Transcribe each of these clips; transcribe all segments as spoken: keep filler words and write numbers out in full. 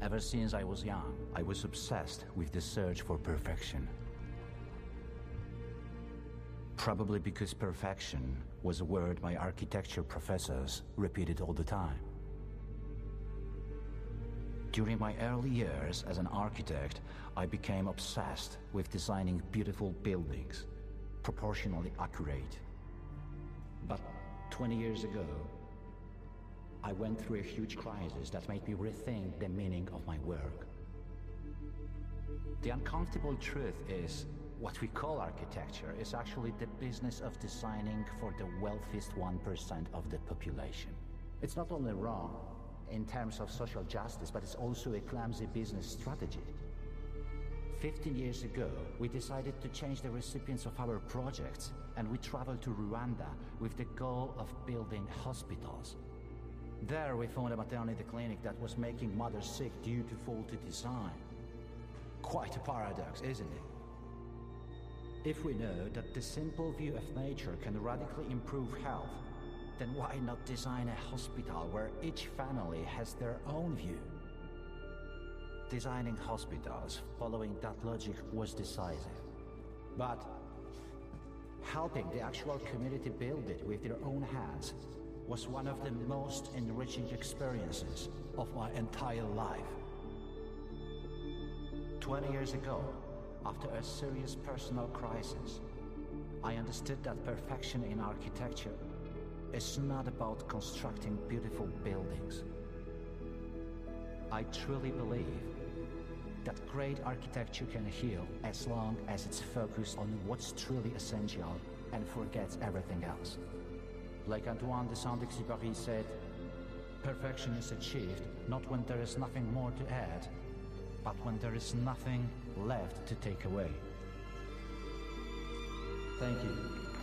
Ever since I was young, I was obsessed with the search for perfection. Probably because perfection was a word my architecture professors repeated all the time. During my early years as an architect, I became obsessed with designing beautiful buildings, proportionally accurate. But twenty years ago, I went through a huge crisis that made me rethink the meaning of my work. The uncomfortable truth is, what we call architecture is actually the business of designing for the wealthiest one percent of the population. It's not only wrong in terms of social justice, but it's also a clumsy business strategy. fifteen years ago, we decided to change the recipients of our projects, and we traveled to Rwanda with the goal of building hospitals. There we found a maternity clinic that was making mothers sick due to faulty design. Quite a paradox, isn't it? If we know that the simple view of nature can radically improve health, then why not design a hospital where each family has their own view? Designing hospitals following that logic was decisive. But helping the actual community build it with their own hands was one of the most enriching experiences of my entire life. Twenty years ago, after a serious personal crisis, I understood that perfection in architecture is not about constructing beautiful buildings. I truly believe that great architecture can heal as long as it's focused on what's truly essential and forgets everything else. Like Antoine de Saint-Exupéry said, perfection is achieved not when there is nothing more to add, but when there is nothing left to take away. Thank you.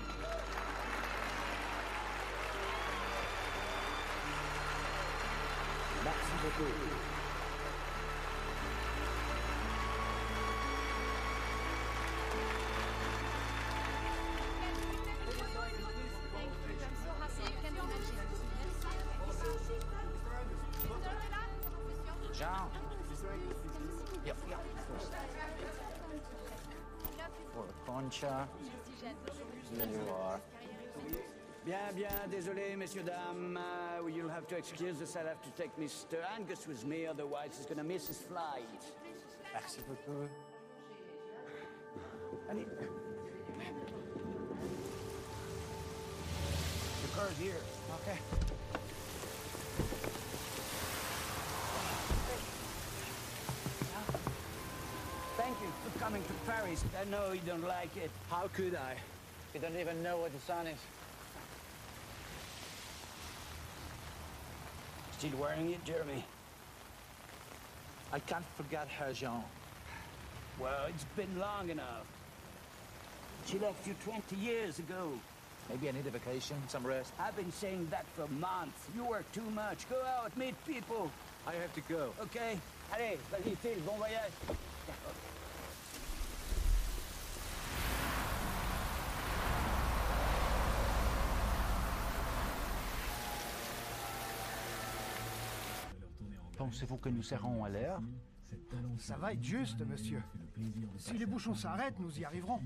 Merci beaucoup. Jean. Yep, yep. For the concha. Here you are. Bien, bien, désolé, messieurs, dames. Uh, you'll have to excuse us. I'll have to take Mister Angus with me, otherwise he's gonna miss his flight. Merci beaucoup. Allez. The car's here. Okay. Thank you for coming to Paris. I know you don't like it. How could I? You don't even know what the sun is. Still wearing it, Jeremy? I can't forget her, Jean. Well, it's been long enough. She left you twenty years ago. Maybe I need a vacation, some rest. I've been saying that for months. You work too much. Go out, meet people. I have to go. Okay? Allez, vas-y, Phil, bon voyage. Pensez-vous que nous serons à l'heure? Ça va être juste, monsieur. Si les bouchons s'arrêtent, nous y arriverons.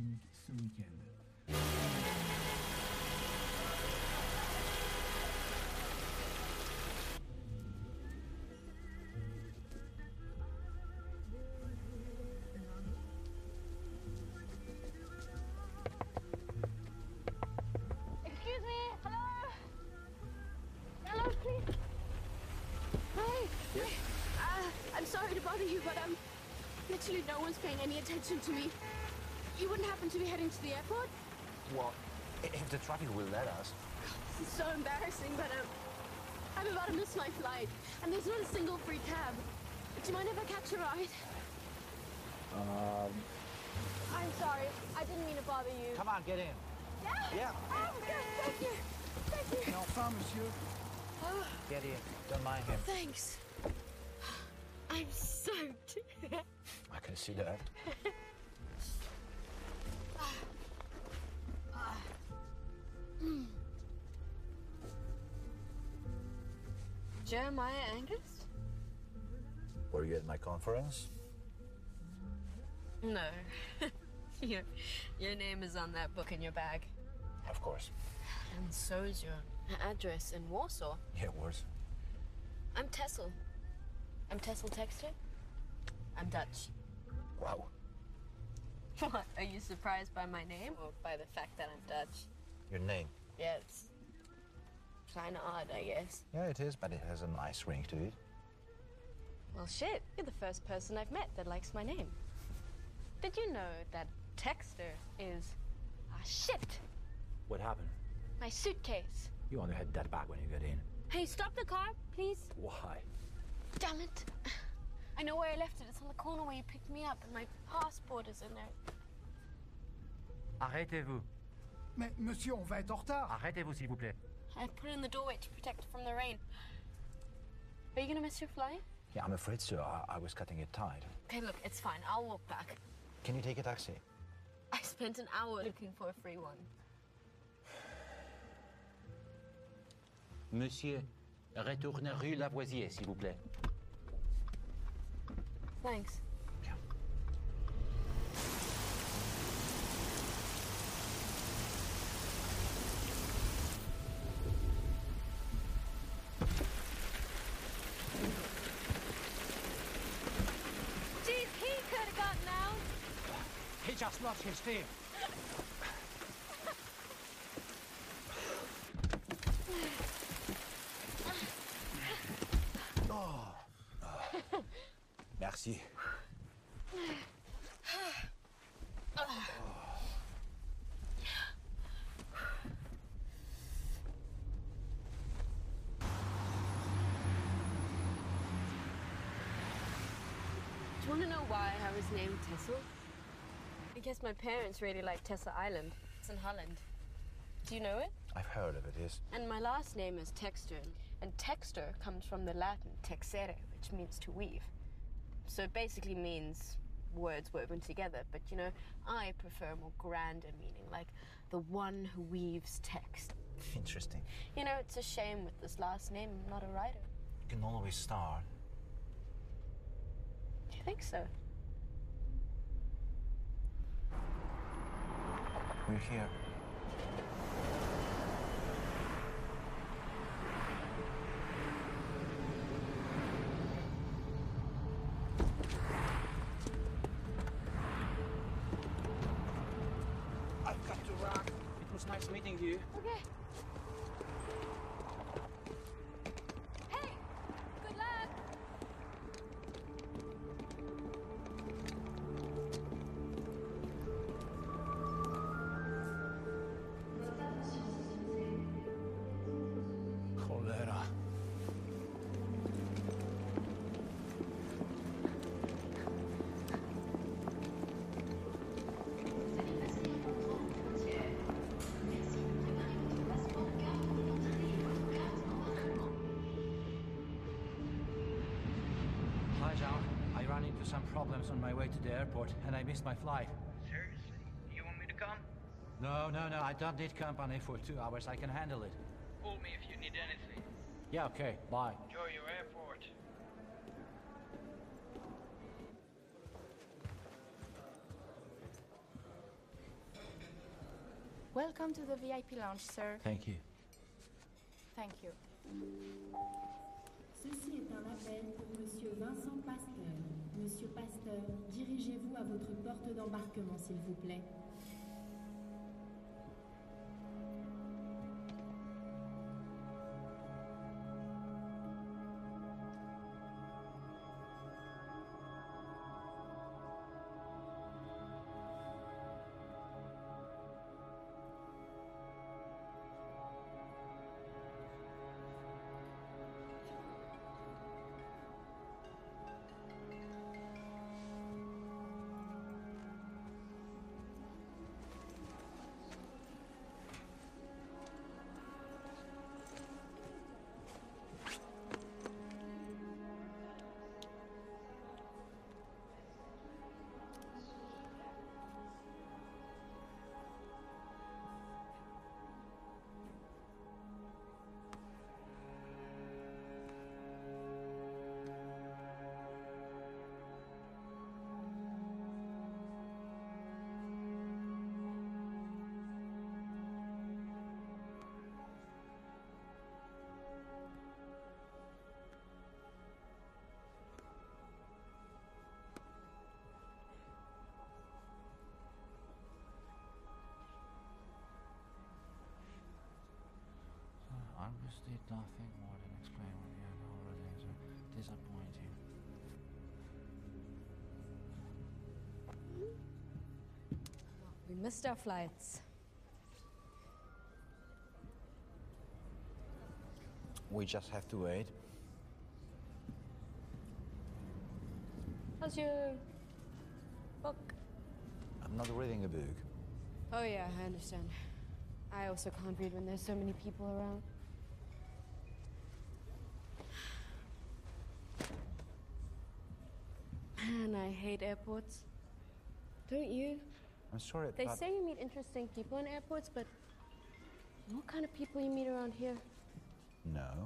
Excuse me, hello? Hello, please. Hi. Yes? Uh, I'm sorry to bother you, but um, literally no one's paying any attention to me. You wouldn't happen to be heading to the airport? Well, if the traffic will let us. This is so embarrassing, but um, I'm about to miss my flight, and there's not a single free cab. Do you mind if I catch a ride? Um... I'm sorry. I didn't mean to bother you. Come on, get in. Yeah? Yeah. Oh, good. Thank you. Thank you. Et enfin, monsieur. Oh, Get in. Don't mind him. thanks. I'm soaked. I can see that. Mm. Jeremiah Angus? Were Were you at my conference? No. your, your name is on that book in your bag. Of course. And so is your address in Warsaw. Yeah, worse. I'm Tessel. I'm Tessel Texter. I'm Dutch. Wow. What? Are you surprised by my name or by the fact that I'm Dutch? Your name? Yeah, it's kinda odd, I guess. Yeah, it is, but it has a nice ring to it. Well, shit. You're the first person I've met that likes my name. Did you know that Texter is... Ah, shit! What happened? My suitcase. You only had that back when you got in. Hey, stop the car, please. Why? Damn it. I know where I left it. It's on the corner where you picked me up, and my passport is in there. Arrêtez-vous. Mais, monsieur, on va être en retard. Arrêtez-vous, s'il vous plaît. I put it in the doorway to protect it from the rain. Are you gonna miss your flight? Yeah, I'm afraid so. I, I was cutting it tight. Okay, look, it's fine. I'll walk back. Can you take a taxi? I spent an hour looking for a free one. Monsieur, retournez rue Lavoisier, s'il vous plaît. Thanks. Geez, he could have gotten out. He just lost his team. Merci. Do you want to know why I was named Tessel? I guess my parents really like Tessa Island. It's in Holland. Do you know it? I've heard of it, yes. And my last name is Texter, and texter comes from the Latin texere, which means to weave. So it basically means words woven together, but you know, I prefer a more grander meaning, like the one who weaves text. Interesting. You know, it's a shame with this last name, I'm not a writer. You can always start. Do you think so? We're here. I've got to run. It was nice meeting you. Okay. Hey! Good luck! Cholera. Hi, John. I ran into some problems on my way to the airport, and I missed my flight. Seriously? You want me to come? No, no, no. I don't need company for two hours. I can handle it. Call me if you need anything. Yeah, okay. Bye. Enjoy your airport. Welcome to the V I P lounge, sir. Thank you. Thank you. Ceci est un appel pour Monsieur Vincent Pasteur. Monsieur Pasteur, dirigez-vous à votre porte d'embarquement, s'il vous plaît. did nothing more than explain what you had already. Disappointing. We missed our flights. We just have to wait. How's your book? I'm not reading a book. Oh yeah, I understand. I also can't read when there's so many people around. Man, I hate airports. Don't you? I'm sorry, They but... say you meet interesting people in airports, but what kind of people you meet around here? No.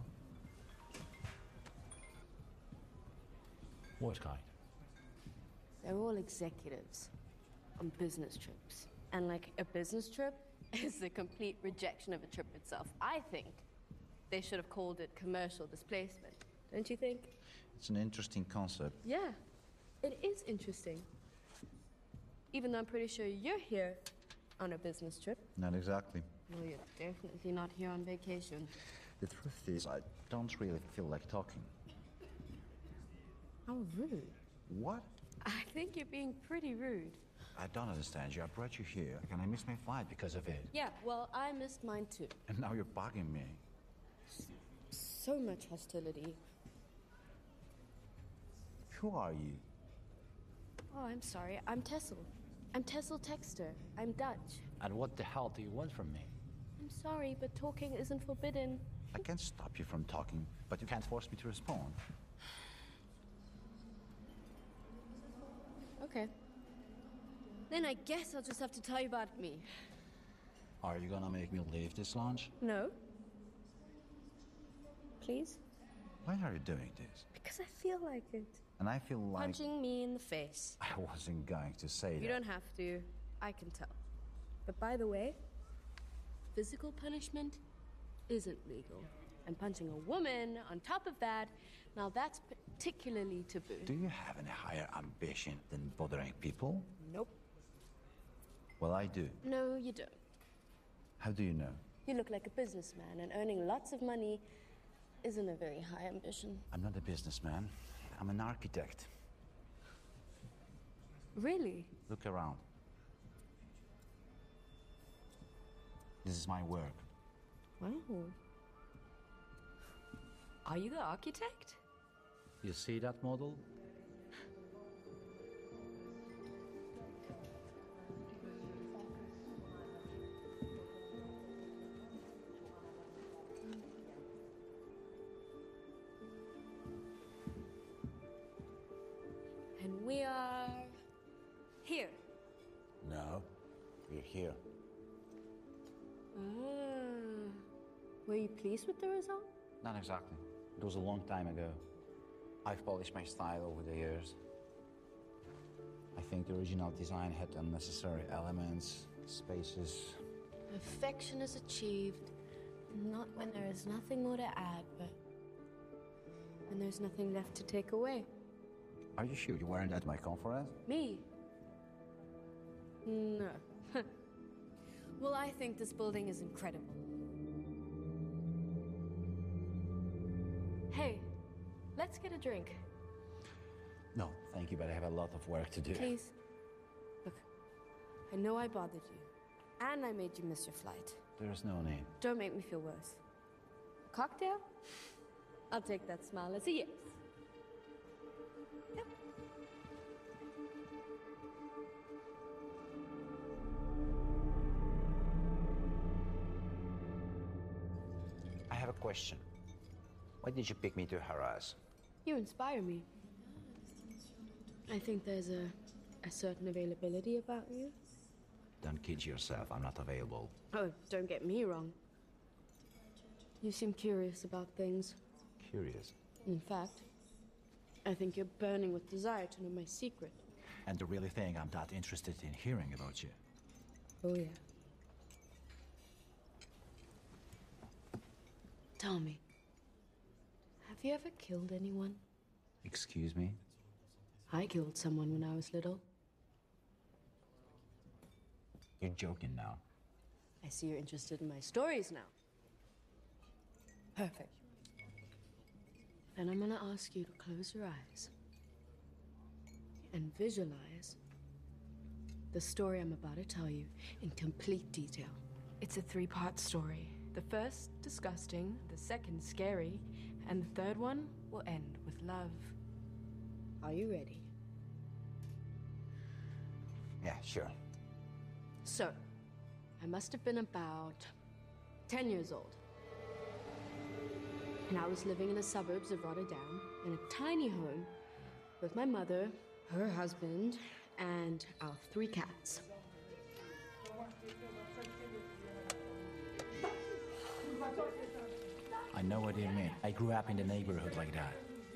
What kind? They're all executives on business trips. And like a business trip is the complete rejection of a trip itself. I think they should have called it commercial displacement. Don't you think? It's an interesting concept. Yeah, it is interesting. Even though I'm pretty sure you're here on a business trip. Not exactly. Well, you're definitely not here on vacation. The truth is, I don't really feel like talking. How rude. What? I think you're being pretty rude. I don't understand you. I brought you here, and I missed my flight because of it. Yeah, well, I missed mine too. And now you're bugging me. So much hostility. Who are you? Oh, I'm sorry. I'm Tessel. I'm Tessel Texter. I'm Dutch. And what the hell do you want from me? I'm sorry, but talking isn't forbidden. I can't stop you from talking, but you can't force me to respond. Okay. Then I guess I'll just have to tell you about me. Are you gonna make me leave this lounge? No. Please? Why are you doing this? Because I feel like it. And I feel like... Punching me in the face. I wasn't going to say that. You don't have to. I can tell. But by the way, physical punishment isn't legal. And punching a woman on top of that, now that's particularly taboo. Do you have any higher ambition than bothering people? Nope. Well, I do. No, you don't. How do you know? You look like a businessman, and earning lots of money isn't a very high ambition. I'm not a businessman. I'm an architect. Really? Look around. This is my work. Wow. Are you the architect? You see that model? And we are here. No, we're here. Ah. Were you pleased with the result? Not exactly. It was a long time ago. I've polished my style over the years. I think the original design had unnecessary elements, spaces. Perfection is achieved, not when there is nothing more to add, but when there's nothing left to take away. Are you sure you weren't at my conference? Me? No. Well, I think this building is incredible. Hey, let's get a drink. No, thank you, but I have a lot of work to do. Please. Look, I know I bothered you, and I made you miss your flight. There's no need. Don't make me feel worse. A cocktail? I'll take that smile as a yes. Yep. I have a question. Why did you pick me to harass? You inspire me. I think there's a, a certain availability about you. Don't kid yourself, I'm not available. Oh, don't get me wrong. You seem curious about things. Curious. In fact, I think you're burning with desire to know my secret. And you really think I'm that interested in hearing about you? Oh, yeah. Tell me, have you ever killed anyone? Excuse me? I killed someone when I was little. You're joking now. I see you're interested in my stories now. Perfect. And I'm gonna ask you to close your eyes and visualize the story I'm about to tell you in complete detail. It's a three-part story. The first, disgusting, the second, scary, and the third one will end with love. Are you ready? Yeah, sure. So, I must have been about ten years old. And I was living in the suburbs of Rotterdam in a tiny home with my mother, her husband, and our three cats. I know what you mean. I grew up in the neighborhood like that.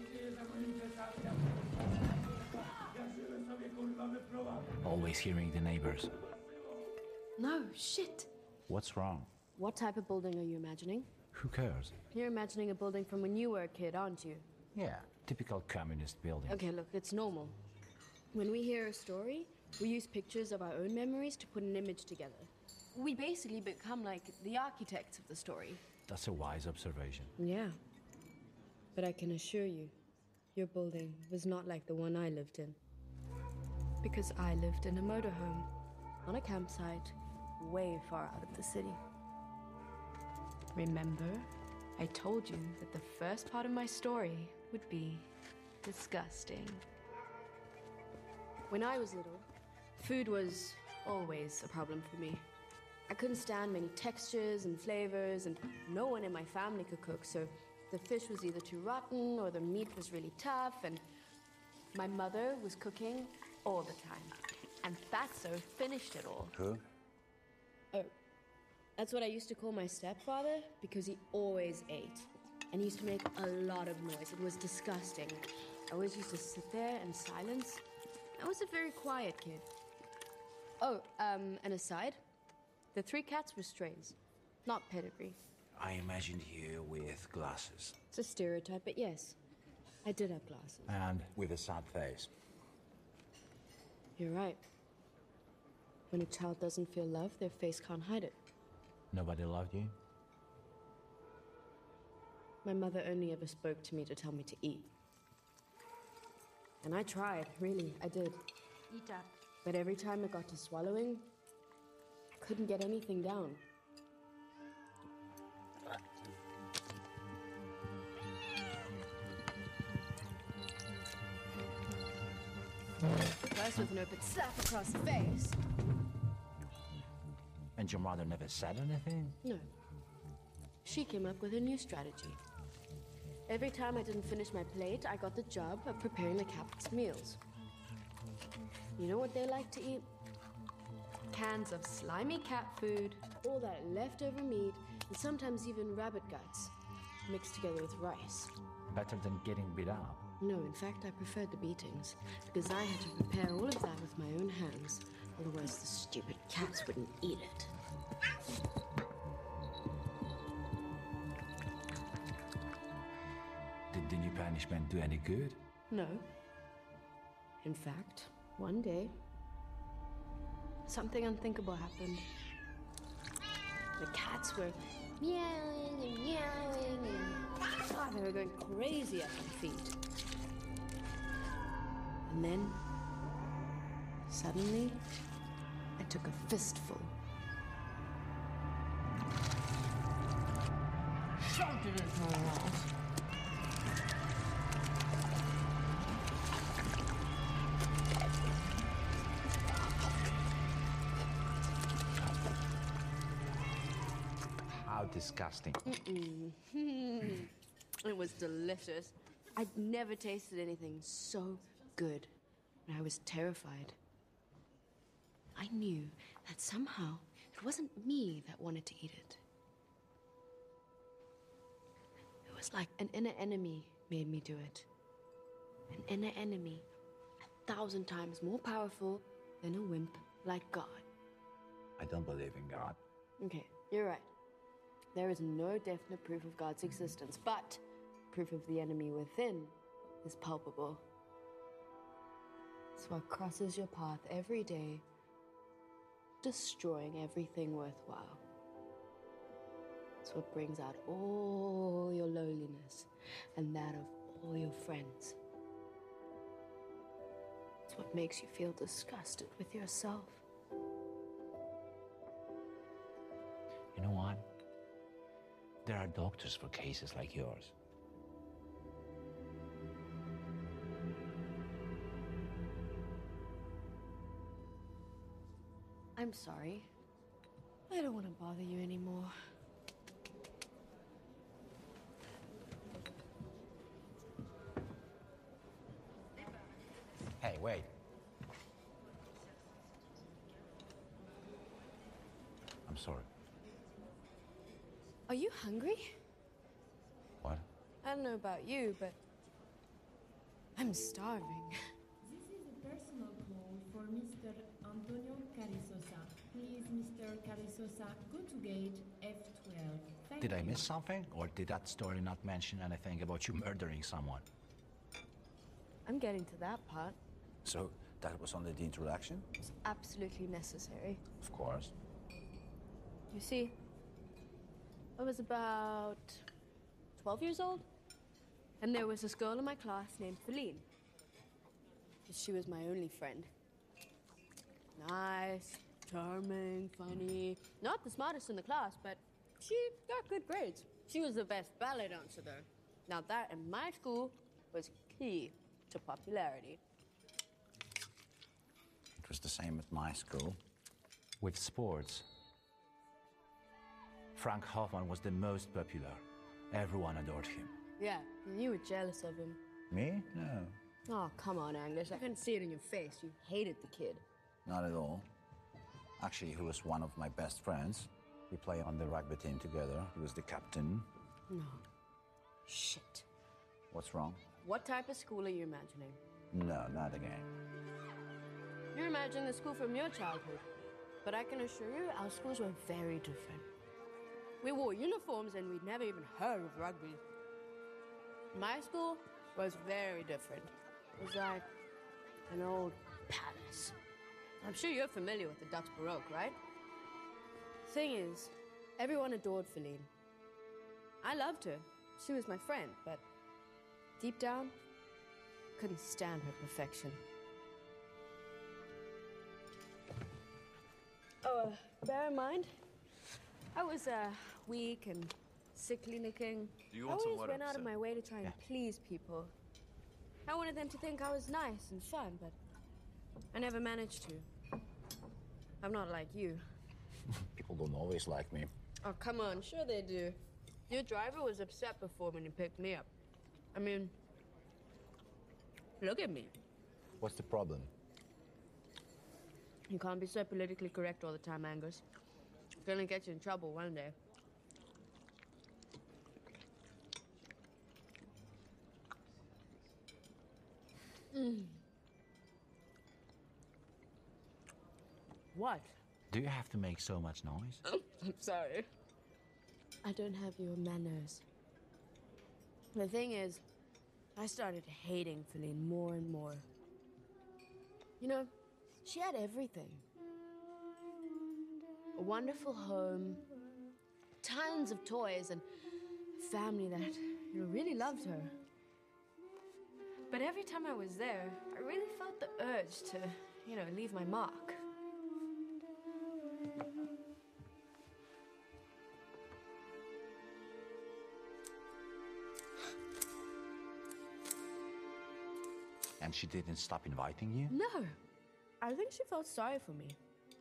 Always hearing the neighbors. No, shit. What's wrong? What type of building are you imagining? Who cares? You're imagining a building from when you were a kid, aren't you? Yeah, typical communist building. Okay, look, it's normal. When we hear a story, we use pictures of our own memories to put an image together. We basically become like the architects of the story. That's a wise observation. Yeah. But I can assure you, your building was not like the one I lived in. Because I lived in a motorhome, on a campsite, way far out of the city. Remember, I told you that the first part of my story would be disgusting. When I was little, food was always a problem for me. I couldn't stand many textures and flavors, and no one in my family could cook, so the fish was either too rotten or the meat was really tough, and my mother was cooking all the time. And Fatso finished it all. Who? Oh, that's what I used to call my stepfather, because he always ate. And he used to make a lot of noise. It was disgusting. I always used to sit there in silence. I was a very quiet kid. Oh, um, an aside. The three cats were strays, not pedigree. I imagined you with glasses. It's a stereotype, but yes, I did have glasses. And With a sad face. You're right. When a child doesn't feel love, their face can't hide it. nobody loved you? My mother only ever spoke to me to tell me to eat. And I tried, really, I did. Eat up. But every time it got to swallowing, I couldn't get anything down. First with an open slap across the face. And your mother never said anything? No. She came up with a new strategy. Every time I didn't finish my plate, I got the job of preparing the cats' meals. You know what they like to eat? Cans of slimy cat food, all that leftover meat, and sometimes even rabbit guts, mixed together with rice. Better than getting beat up. No, in fact, I preferred the beatings, because I had to prepare all of that with my own hands. Otherwise, the stupid cats wouldn't eat it. Did the new punishment do any good? No. In fact, one day, something unthinkable happened. The cats were meowing and meowing and oh, they were going crazy at my feet. And then, suddenly, I took a fistful. Shoved it into my mouth. How disgusting. Mm-mm. It was delicious. I'd never tasted anything so good, and I was terrified. I knew that somehow it wasn't me that wanted to eat it. It was like an inner enemy made me do it. An inner enemy a thousand times more powerful than a wimp like God. I don't believe in God. Okay, you're right. There is no definite proof of God's existence, but proof of the enemy within is palpable. It's what crosses your path every day, destroying everything worthwhile. It's what brings out all your loneliness and that of all your friends. It's what makes you feel disgusted with yourself. You know what? There are doctors for cases like yours. I'm sorry. I don't want to bother you anymore. Hey, wait. I'm sorry. Are you hungry? What? I don't know about you, but I'm starving. This is a personal call for Mister Antonio Carrizosa. Please, Mister Carrizosa, go to gate F twelve. Thank Did I you. miss something? Or did that story not mention anything about you murdering someone? I'm getting to that part. So, that was only the introduction? It's absolutely necessary. Of course. You see, I was about twelve years old, and there was this girl in my class named Feline. She was my only friend. Nice, charming, funny. Not the smartest in the class, but she got good grades. She was the best ballet dancer, though. Now that in my school was key to popularity. It was the same at my school. With sports, Frank Hoffman was the most popular. Everyone adored him. Yeah, and you were jealous of him. Me? No. Oh, come on, Angus. I couldn't see it in your face. You hated the kid. Not at all. Actually, he was one of my best friends. We play on the rugby team together. He was the captain. No. Shit. What's wrong? What type of school are you imagining? No, not again. You imagine the school from your childhood. But I can assure you, our schools were very different. We wore uniforms and we'd never even heard of rugby. My school was very different. It was like an old palace. I'm sure you're familiar with the Dutch Baroque, right? Thing is, everyone adored Feline. I loved her. She was my friend, but deep down, couldn't stand her perfection. Oh, uh, bear in mind, I was uh, weak and sickly looking. Do you I want some always water, went out of sir? my way to try and Yeah. please people. I wanted them to think I was nice and fun, but I never managed to. I'm not like you. People don't always like me. Oh, come on, sure they do. Your driver was upset before when he picked me up. I mean, look at me. What's the problem? You can't be so politically correct all the time, Angus. It's gonna get you in trouble one day. Mm. What? Do you have to make so much noise? I'm sorry. I don't have your manners. The thing is, I started hating Feline more and more. You know, she had everything. A wonderful home, tons of toys, and a family that, you know, really loved her. But every time I was there, I really felt the urge to, you know, leave my mark. And she didn't stop inviting you? No, I think she felt sorry for me.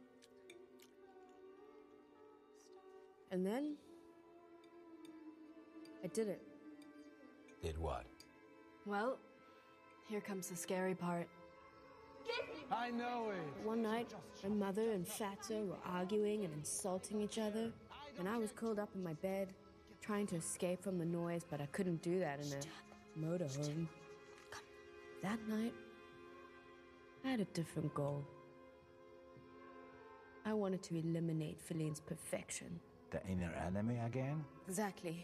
And then, I did it. Did what? Well, here comes the scary part. I know it. One night, my mother and Fatso were arguing and insulting each other, and I was curled up in my bed, trying to escape from the noise, but I couldn't do that in a motorhome. That night, I had a different goal. I wanted to eliminate Feline's perfection. The inner enemy again? Exactly.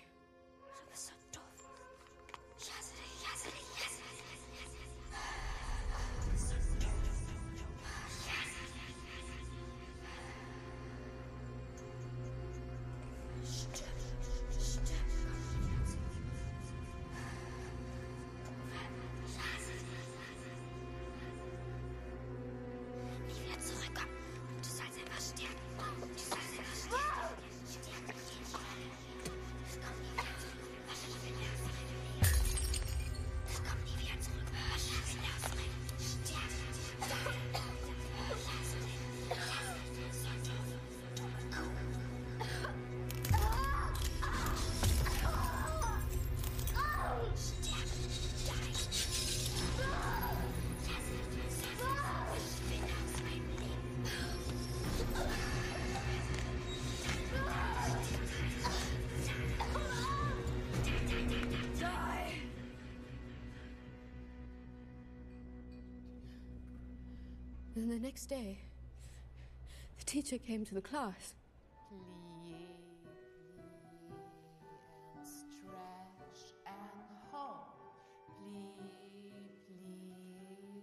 Then the next day, the teacher came to the class. Plie, plie, and stretch and hold. Plie, plie.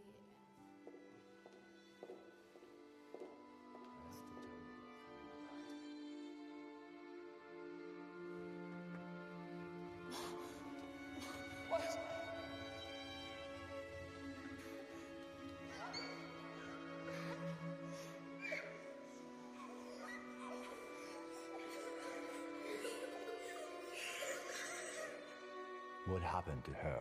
What happened to her?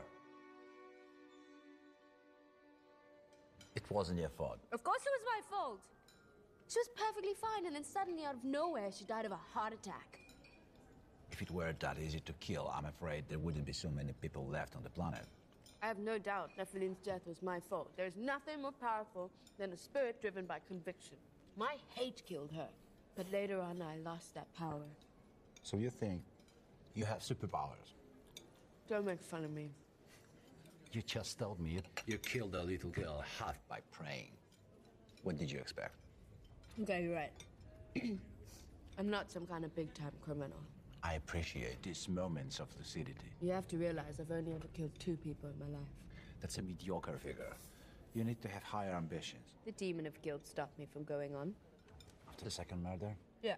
It wasn't your fault. Of course it was my fault. She was perfectly fine, and then suddenly, out of nowhere, she died of a heart attack. If it were that easy to kill, I'm afraid there wouldn't be so many people left on the planet. I have no doubt Nephilim's death was my fault. There's nothing more powerful than a spirit driven by conviction. My hate killed her, but later on I lost that power. So you think you have superpowers? Don't make fun of me. You just told me you, you killed a little girl half by praying. What did you expect? Okay, you're right. I'm not some kind of big-time criminal. I appreciate these moments of lucidity. You have to realize I've only ever killed two people in my life. That's a mediocre figure. You need to have higher ambitions. The demon of guilt stopped me from going on. After the second murder? Yeah.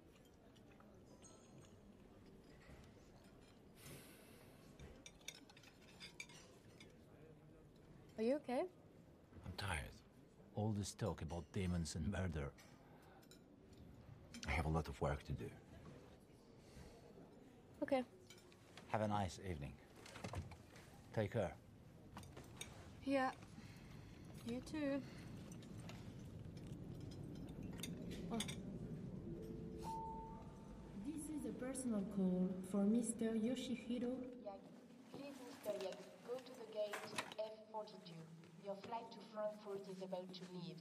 Are you okay? I'm tired. All this talk about demons and murder. I have a lot of work to do. Okay. Have a nice evening. Take care. Yeah. You too. Oh. This is a personal call for Mister Yoshihiro. Yagi. Please, Mister Yagi, go to the gate F forty-two. Your flight to Frankfurt is about to leave.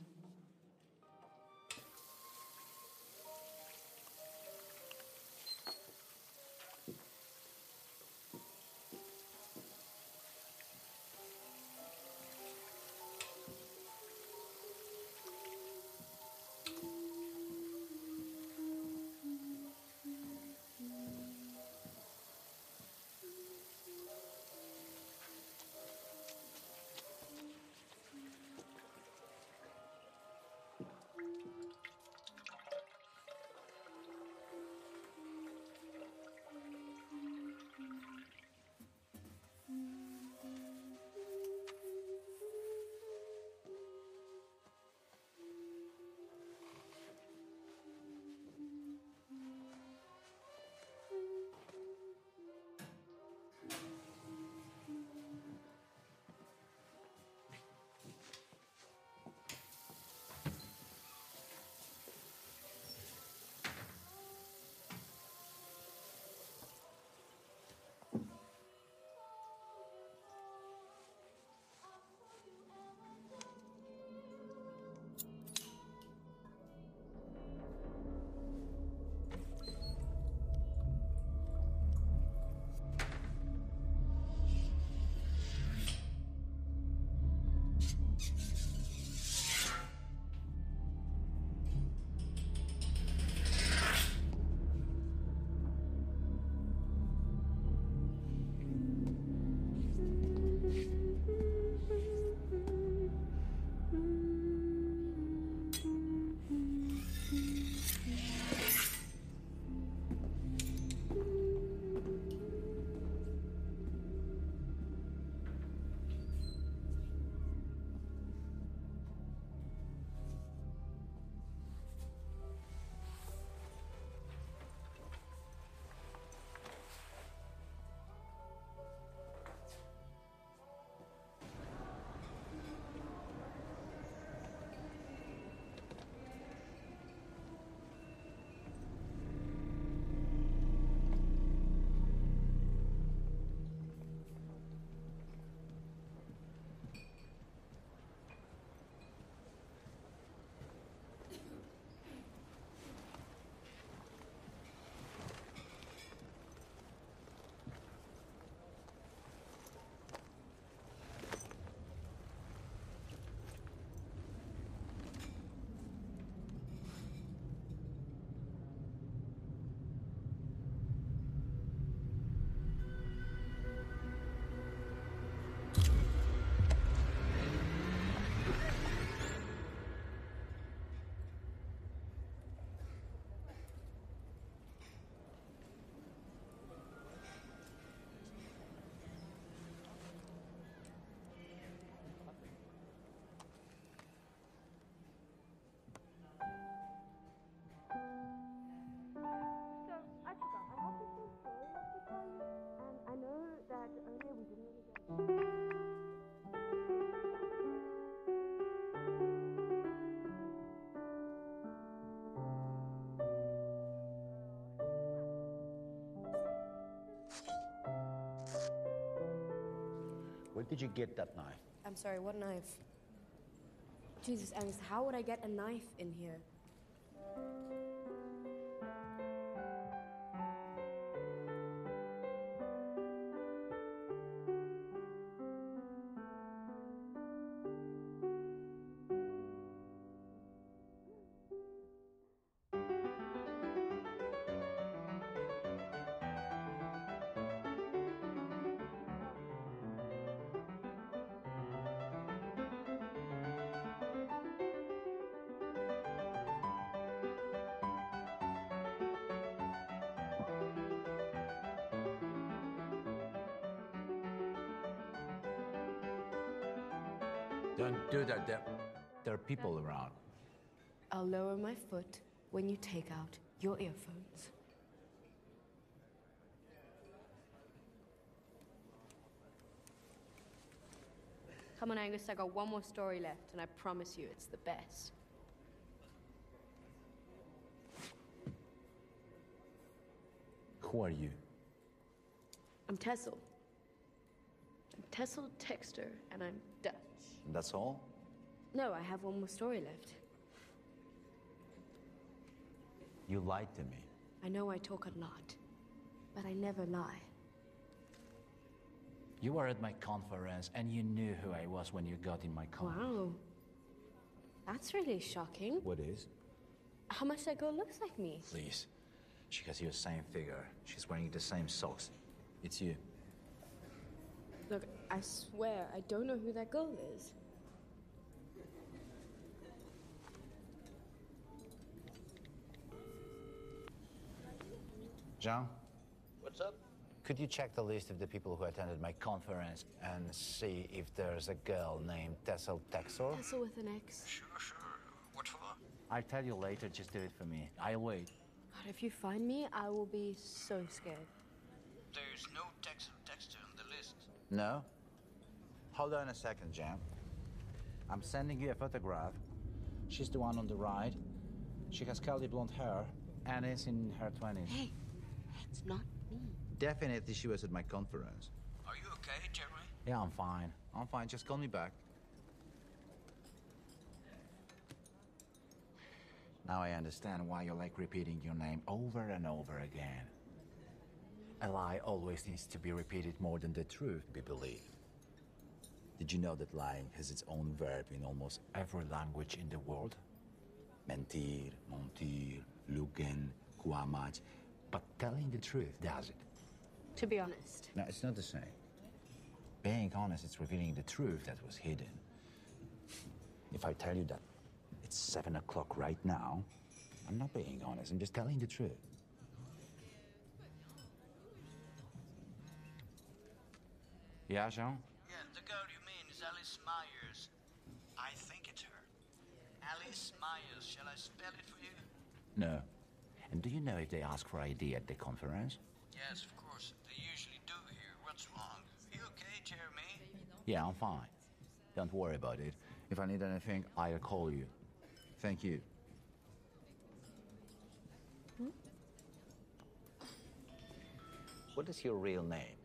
Where did you get that knife? I'm sorry, what knife? Jesus, Angus, how would I get a knife in here? Don't do that. There, there are people around. I'll lower my foot when you take out your earphones. Come on, Angus, I got one more story left, and I promise you it's the best. Who are you? I'm Tessel. I'm Tessel Texter, and I'm Dutch. That's all? No, I have one more story left. You lied to me. I know I talk a lot, but I never lie. You were at my conference, and you knew who I was when you got in my car. Wow. That's really shocking. What is? How much that girl looks like me. Please. She has your same figure. She's wearing the same socks. It's you. Look, I swear, I don't know who that girl is. Jean? What's up? Could you check the list of the people who attended my conference and see if there's a girl named Tessel Texor? Tessel with an X. Sure, sure. What for? I'll tell you later, just do it for me. I'll wait. God, if you find me, I will be so scared. There's no Texel Texter on the list. No? Hold on a second, Jean. I'm sending you a photograph. She's the one on the right. She has curly blonde hair and is in her twenties. Hey, that's not me. Definitely she was at my conference. Are you okay, Jeremy? Yeah, I'm fine. I'm fine. Just call me back. Now I understand why you like repeating your name over and over again. A lie always needs to be repeated more than the truth be believed. Did you know that lying has its own verb in almost every language in the world? Mentir, mentir, lügen, kłamać. But telling the truth does it. To be honest. No, it's not the same. Being honest is revealing the truth that was hidden. If I tell you that it's seven o'clock right now, I'm not being honest, I'm just telling the truth. Yeah, Jean? Yeah, the girl you mean is Alice Myers. I think it's her. Alice Myers. Shall I spell it for you? No. And do you know if they ask for I D at the conference? Yes, of course. They usually do here. What's wrong? You okay, Jeremy? Yeah, I'm fine. Don't worry about it. If I need anything, I'll call you. Thank you. Hmm? What is your real name?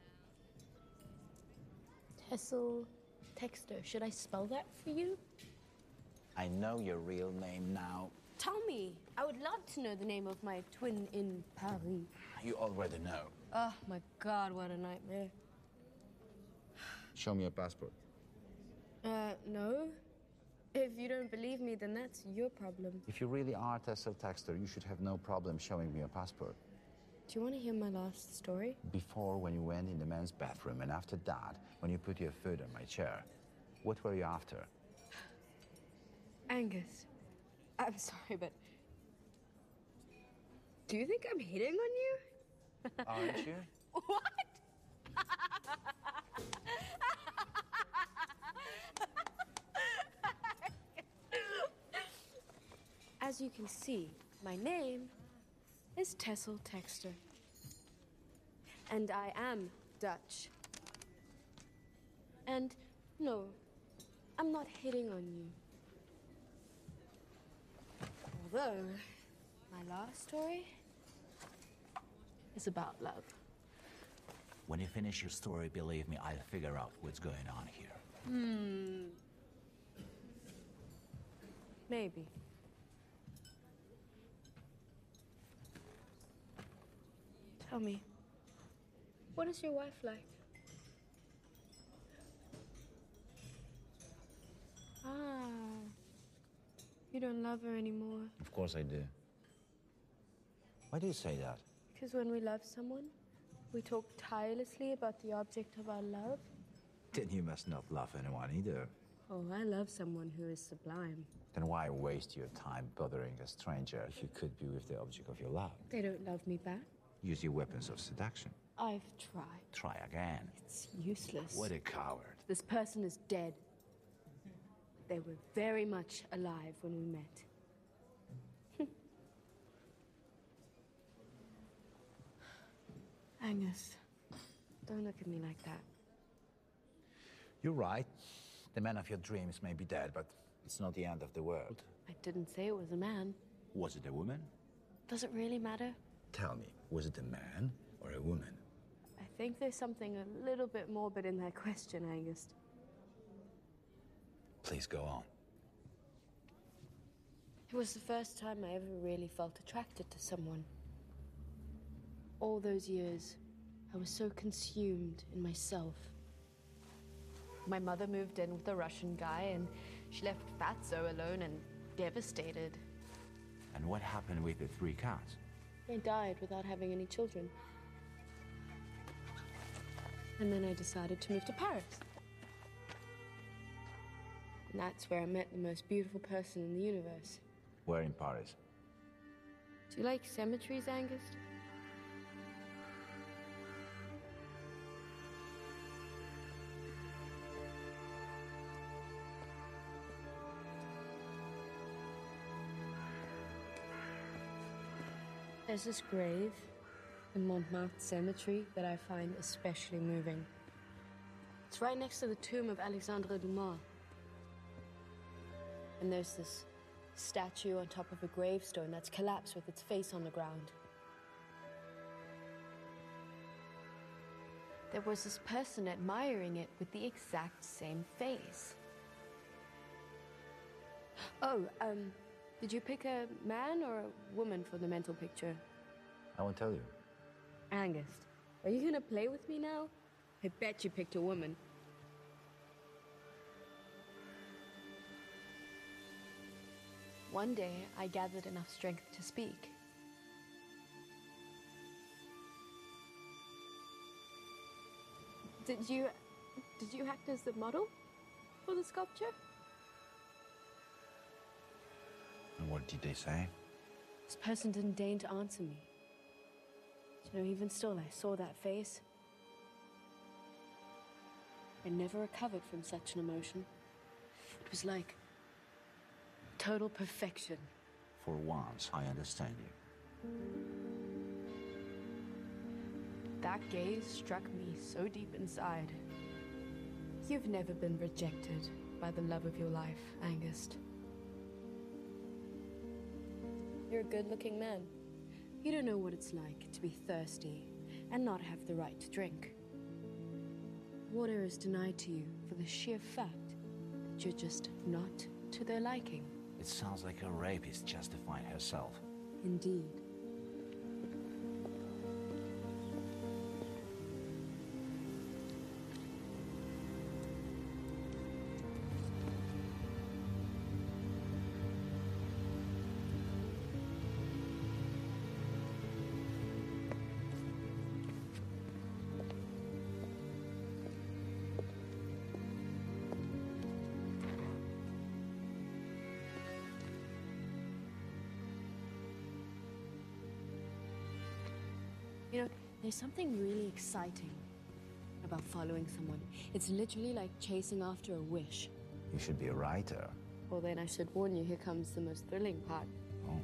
Tessel Texter. Should I spell that for you? I know your real name now. Tell me. I would love to know the name of my twin in Paris. You already know. Oh my God, what a nightmare. Show me your passport. Uh, no. If you don't believe me, then that's your problem. If you really are Tessel Texter, you should have no problem showing me your passport. Do you want to hear my last story? Before, when you went in the men's bathroom, and after that, when you put your foot on my chair, what were you after? Angus, I'm sorry, but do you think I'm hitting on you? Aren't you? What? As you can see, my name is Tessel Texter. And I am Dutch. And no, I'm not hitting on you. Although, my last story is about love. When you finish your story, believe me, I'll figure out what's going on here. Hmm. Maybe. Tell me, what is your wife like? Ah, you don't love her anymore. Of course I do. Why do you say that? Because when we love someone, we talk tirelessly about the object of our love. Then you must not love anyone either. Oh, I love someone who is sublime. Then why waste your time bothering a stranger if you could be with the object of your love? They don't love me back. Use your weapons of seduction. I've tried. Try again. It's useless. What a coward. This person is dead. They were very much alive when we met. Angus, don't look at me like that. You're right. The man of your dreams may be dead, but it's not the end of the world. I didn't say it was a man. Was it a woman? Does it really matter? Tell me, was it a man or a woman? I think there's something a little bit morbid in that question, Angus. Please go on. It was the first time I ever really felt attracted to someone. All those years, I was so consumed in myself. My mother moved in with a Russian guy, and she left Fatso alone and devastated. And what happened with the three cats? They died without having any children. And then I decided to move to Paris. And that's where I met the most beautiful person in the universe. Where in Paris? Do you like cemeteries, Angus? There's this grave in Montmartre Cemetery that I find especially moving. It's right next to the tomb of Alexandre Dumas. And there's this statue on top of a gravestone that's collapsed with its face on the ground. There was this person admiring it with the exact same face. Oh, um, did you pick a man or a woman for the mental picture? I won't tell you. Angus, are you gonna play with me now? I bet you picked a woman. One day, I gathered enough strength to speak. Did you... did you act as the model for the sculpture? And what did they say? This person didn't deign to answer me. You know, even still, I saw that face. I never recovered from such an emotion. It was like total perfection. For once, I understand you. That gaze struck me so deep inside. You've never been rejected by the love of your life, Angus. You're a good-looking man. You don't know what it's like to be thirsty and not have the right to drink. Water is denied to you for the sheer fact that you're just not to their liking. It sounds like a rapist justifying herself. Indeed. You know, there's something really exciting about following someone. It's literally like chasing after a wish. You should be a writer. Well, then I should warn you, here comes the most thrilling part. Oh.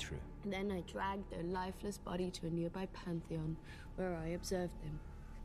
true. Then I dragged their lifeless body to a nearby pantheon, where I observed them.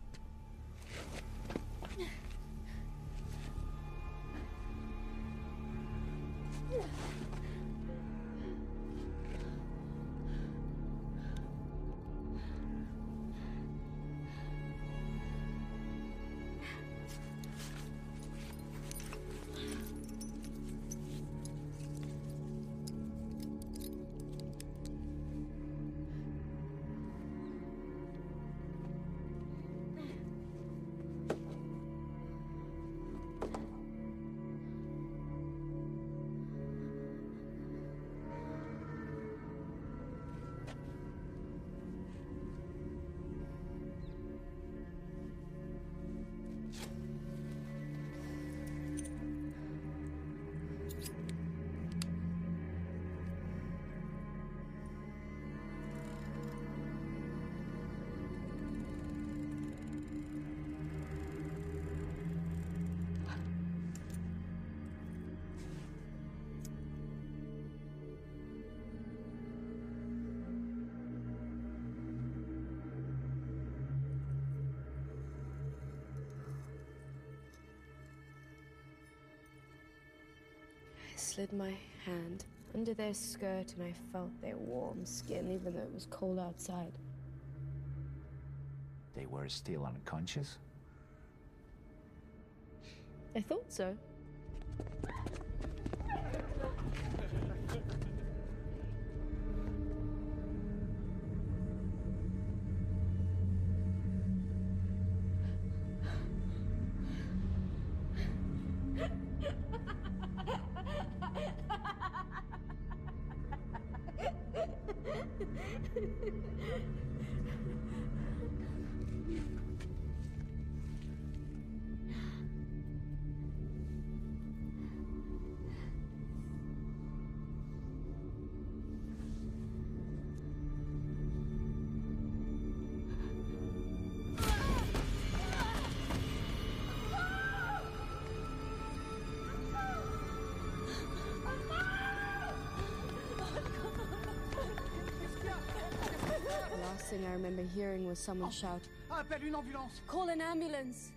I slid my hand under their skirt and I felt their warm skin, even though it was cold outside. They were still unconscious? I thought so. The last thing I remember hearing was someone shout, Appelle une ambulance! "Call an ambulance!"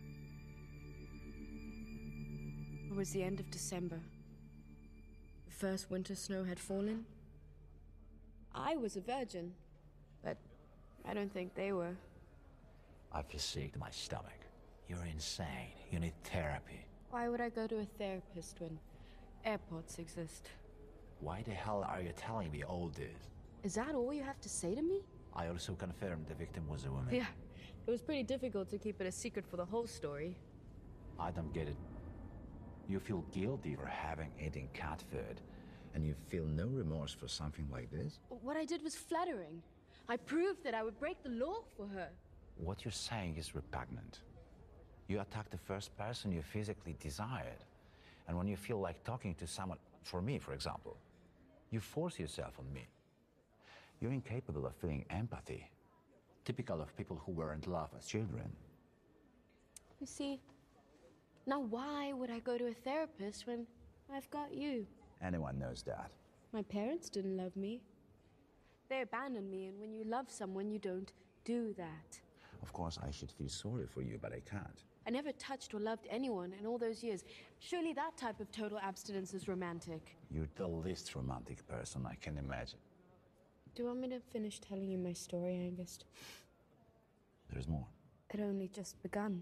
It was the end of December. The first winter snow had fallen. I was a virgin, but I don't think they were. I feel sick to my stomach. You're insane. You need therapy. Why would I go to a therapist when airports exist? Why the hell are you telling me all this? Is that all you have to say to me? I also confirmed the victim was a woman. Yeah, it was pretty difficult to keep it a secret for the whole story. I don't get it. You feel guilty for having eaten cat food, and you feel no remorse for something like this? What I did was flattering. I proved that I would break the law for her. What you're saying is repugnant. You attack the first person you physically desired. And when you feel like talking to someone, for me, for example, you force yourself on me. You're incapable of feeling empathy, typical of people who weren't loved as children. You see, now why would I go to a therapist when I've got you? Anyone knows that. My parents didn't love me. They abandoned me, and when you love someone, you don't do that. Of course, I should feel sorry for you, but I can't. I never touched or loved anyone in all those years. Surely that type of total abstinence is romantic. You're the least romantic person I can imagine. Do you want me to finish telling you my story, Angus? There's more. It only just begun.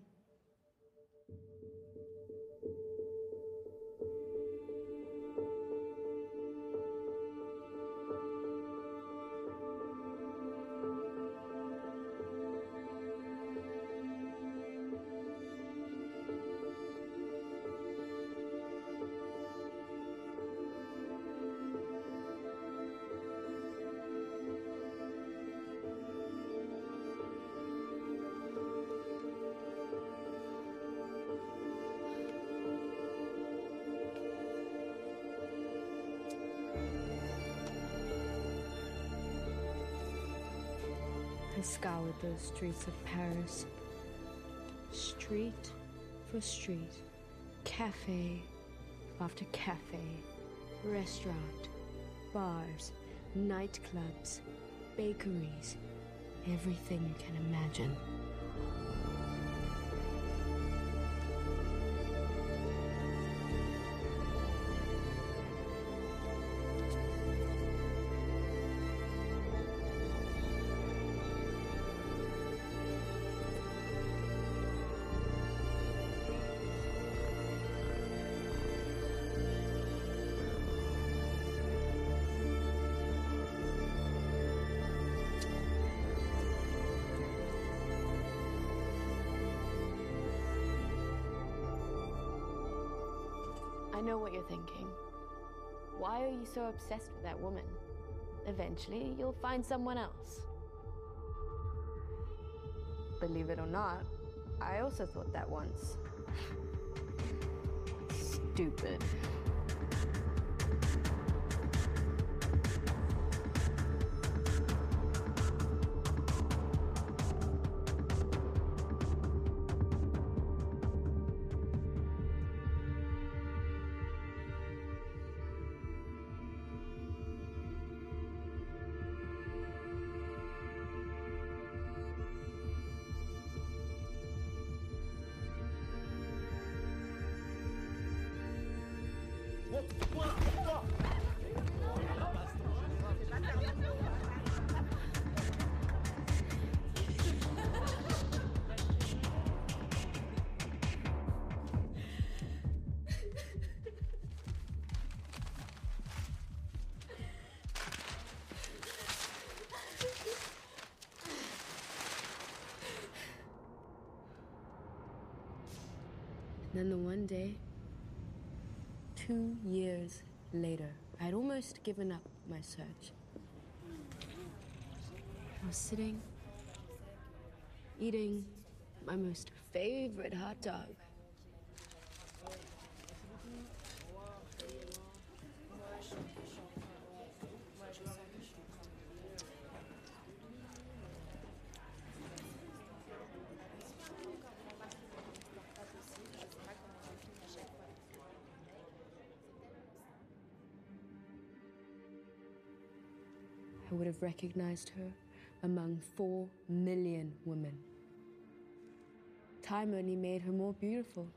I scoured those streets of Paris. Street for street. Cafe after cafe. Restaurant. Bars. Nightclubs, bakeries, everything you can imagine. I know what you're thinking. Why are you so obsessed with that woman? Eventually, you'll find someone else. Believe it or not, I also thought that once. Stupid. Then the one day, two years later, I'd almost given up my search. I was sitting, eating my most favorite hot dog. I would have recognized her among four million women. Time only made her more beautiful.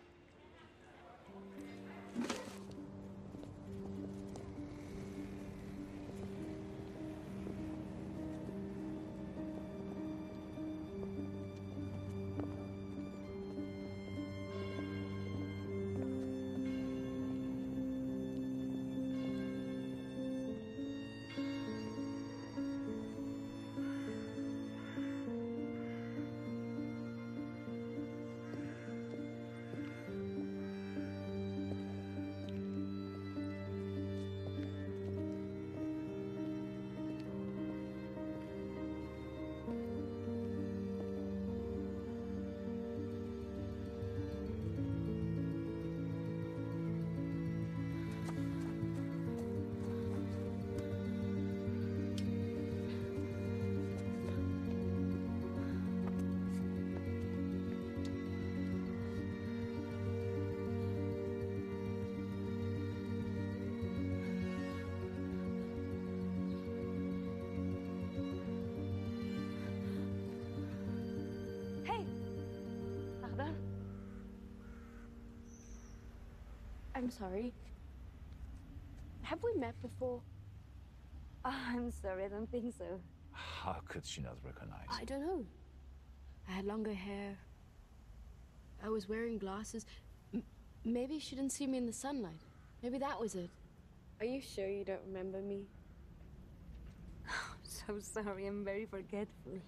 I'm sorry. Have we met before? Oh, I'm sorry, I don't think so. How could she not recognize? I don't know. I had longer hair. I was wearing glasses. M maybe she didn't see me in the sunlight. Maybe that was it. Are you sure you don't remember me? Oh, so sorry, I'm very forgetful.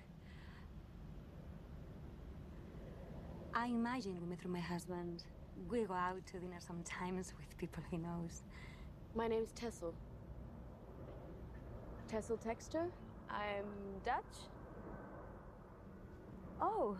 I imagine we met through my husband. We go out to dinner sometimes with people he knows. My name's Tessel. Tessel Texter. I'm Dutch. Oh.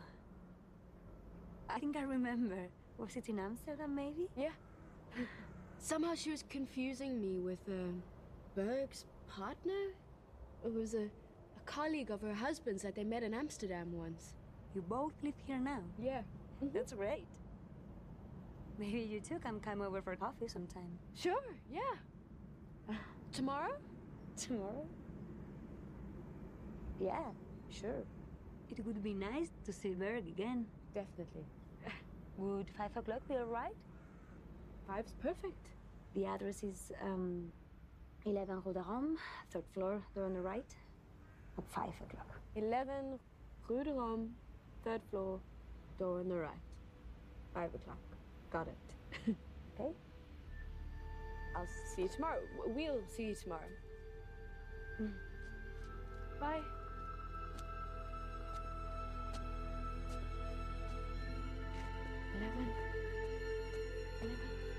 I think I remember. Was it in Amsterdam, maybe? Yeah. Somehow she was confusing me with uh, Berg's partner. It was a, a colleague of her husband's that they met in Amsterdam once. You both live here now? Yeah. That's great. Maybe you two can come over for coffee sometime. Sure, yeah. Uh, tomorrow? Tomorrow? Yeah, sure. It would be nice to see Berg again. Definitely. Would five o'clock be all right? Five's perfect. The address is um, eleven Rue de Rome, third floor, door on the right, at five o'clock. eleven Rue de Rome, third floor, door on the right. Five o'clock. Got it. Okay? I'll see you tomorrow. We'll see you tomorrow. Mm. Bye. Eleven. Eleven.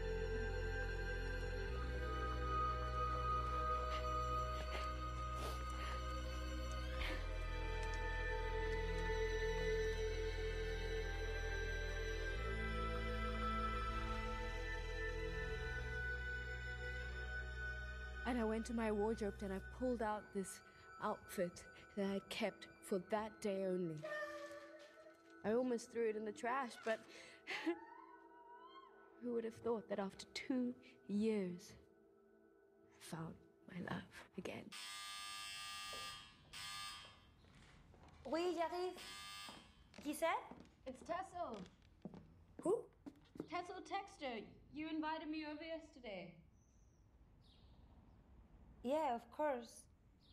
And I went to my wardrobe and I pulled out this outfit that I kept for that day only. I almost threw it in the trash, but who would have thought that after two years, I found my love again. Oui, j'arrive. Qui c'est? It's Tessel. Who? Tessel Texter. You invited me over yesterday. Yeah, of course.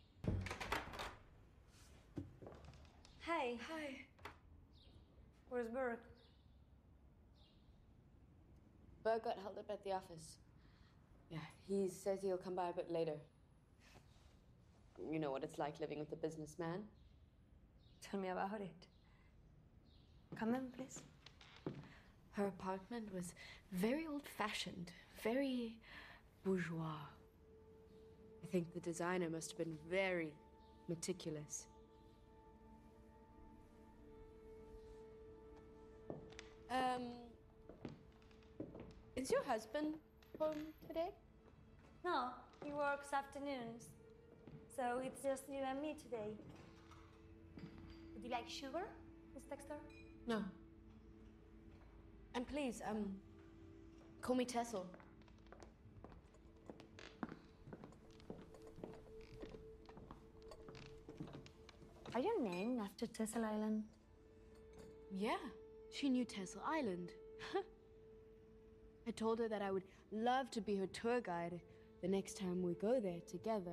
Hi. Hi. Where's Berg? Berg got held up at the office. Yeah, he says he'll come by a bit later. You know what it's like living with a businessman. Tell me about it. Come in, please. Her apartment was very old-fashioned, very bourgeois. I think the designer must have been very meticulous. Um, is your husband home today? No, he works afternoons. So it's just you and me today. Would you like sugar, Miss Dexter? No. And please, um, call me Tessel. Are you named after Tessel Island? Yeah, she knew Tessel Island. I told her that I would love to be her tour guide the next time we go there together.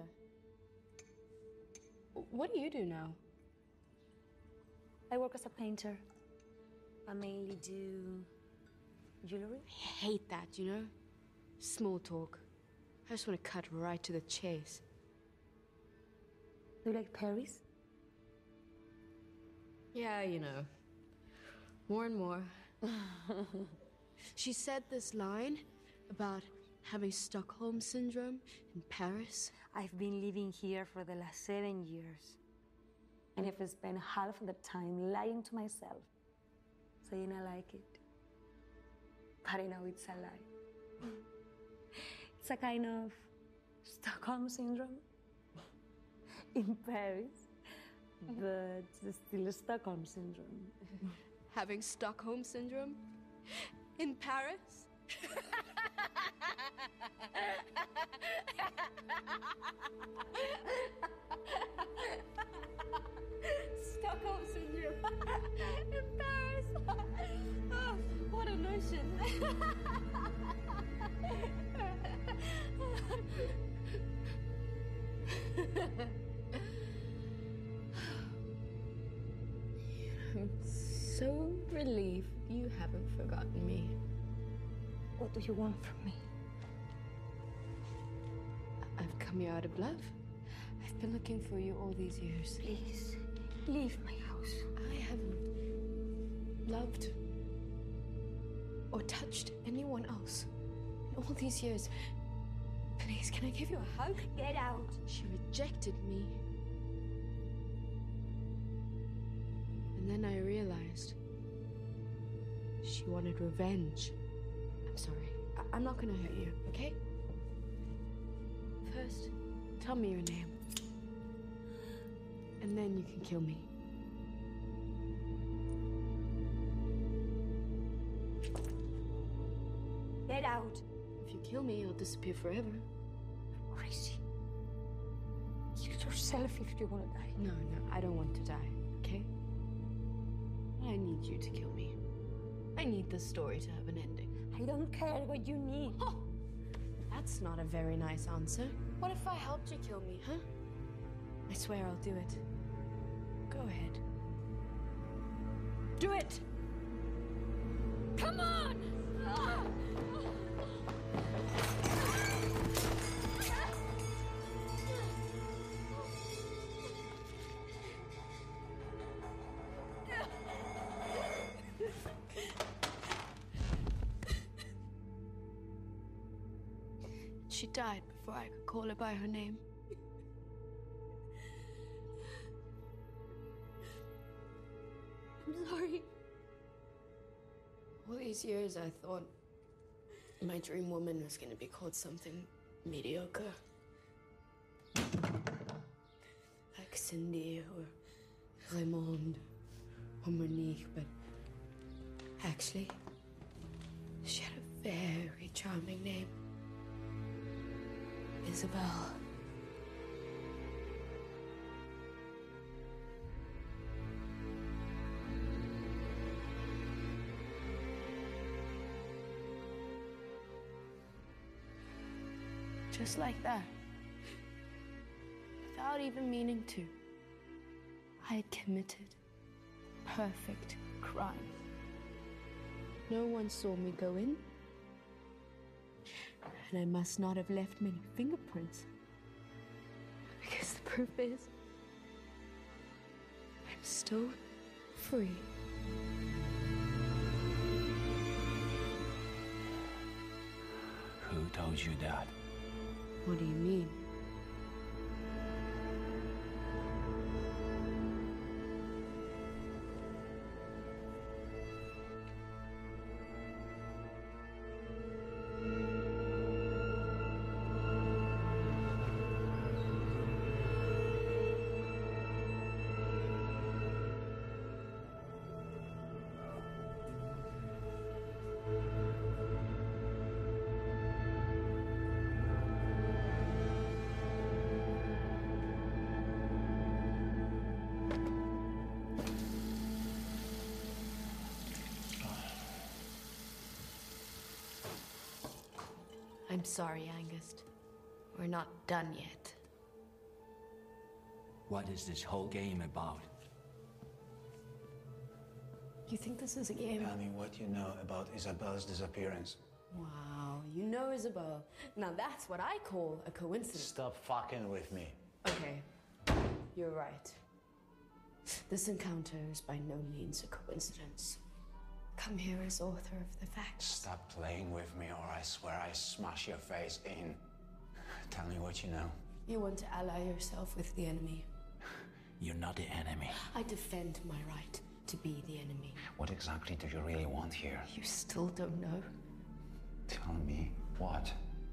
What do you do now? I work as a painter. I mainly do jewelry. I hate that, you know? Small talk. I just want to cut right to the chase. Do you like Paris? Yeah, you know. More and more. She said this line about having Stockholm Syndrome in Paris. I've been living here for the last seven years. And I've spent half of the time lying to myself, saying I like it. But I know it's a lie. It's a kind of Stockholm Syndrome in Paris, but still Stockholm Syndrome. Having Stockholm Syndrome in Paris? Stockholm Syndrome in Paris? Oh, what a notion. I'm so relieved you haven't forgotten me. What do you want from me? I've come here out of love. I've been looking for you all these years. Please, leave my house. I haven't loved or touched anyone else in all these years. Please, can I give you a hug? Get out. She rejected me. And then I realized she wanted revenge. I'm sorry. I- I'm not gonna hurt you, okay? First, tell me your name. And then you can kill me. Get out. If you kill me, I'll disappear forever. Crazy. yourself if you want to die. No, no, I don't want to die, okay? I need you to kill me. I need this story to have an ending. I don't care what you need. Oh, that's not a very nice answer. What if I helped you kill me, huh? I swear I'll do it. Go ahead. Do it! Come on! Ah! She died before I could call her by her name. I'm sorry. All these years I thought my dream woman was going to be called something mediocre. Like Cindy or Raymond or Monique, but actually, she had a very charming name. Isabel. Just like that. Without even meaning to. I had committed the perfect crime. No one saw me go in. And I must not have left many fingerprints. Because the proof is, I'm still free. Who told you that? What do you mean? I'm sorry, Angus. We're not done yet. What is this whole game about? You think this is a game? Tell me what you know about Isabel's disappearance. Wow, you know Isabel. Now that's what I call a coincidence. Stop fucking with me. Okay, you're right. This encounter is by no means a coincidence. Come here as author of the facts. Stop playing with me or I swear I smash your face in. Tell me what you know. You want to ally yourself with the enemy. You're not the enemy. I defend my right to be the enemy. What exactly do you really want here? You still don't know? Tell me what?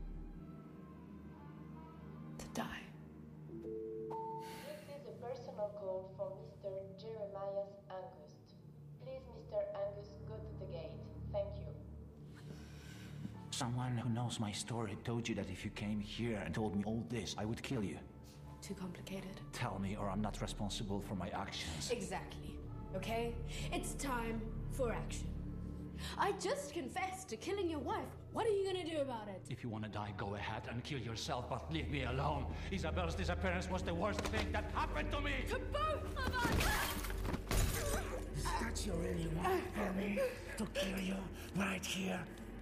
To die. This is a personal call for Mister Jeremiah Angus. Please, Mister Angus, go to the gate. Thank you. Someone who knows my story told you that if you came here and told me all this, I would kill you. Too complicated. Tell me or I'm not responsible for my actions. Exactly. Okay? It's time for action. I just confessed to killing your wife. What are you gonna do about it? If you want to die, go ahead and kill yourself, but leave me alone. Isabel's disappearance was the worst thing that happened to me! To both of us! Is that you really want for me? To kill you right here?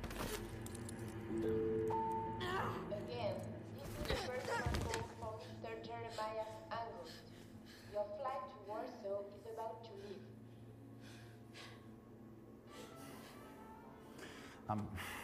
Again, this is a personal call for Mister Jeremiah Angus. Your flight to Warsaw is about to leave. I'm...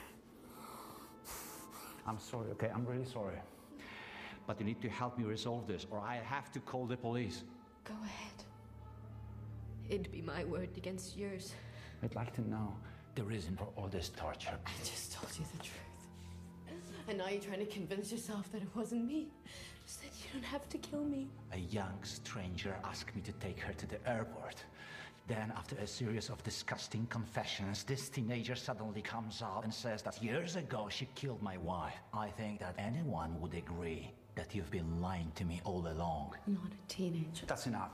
I'm sorry, okay? I'm really sorry. But you need to help me resolve this, or I have to call the police. Go ahead. It'd be my word against yours. I'd like to know the reason for all this torture. I just told you the truth. And now you're trying to convince yourself that it wasn't me. Just that you don't have to kill me. A young stranger asked me to take her to the airport. Then, after a series of disgusting confessions, this teenager suddenly comes out and says that years ago she killed my wife. I think that anyone would agree that you've been lying to me all along. Not a teenager. That's enough.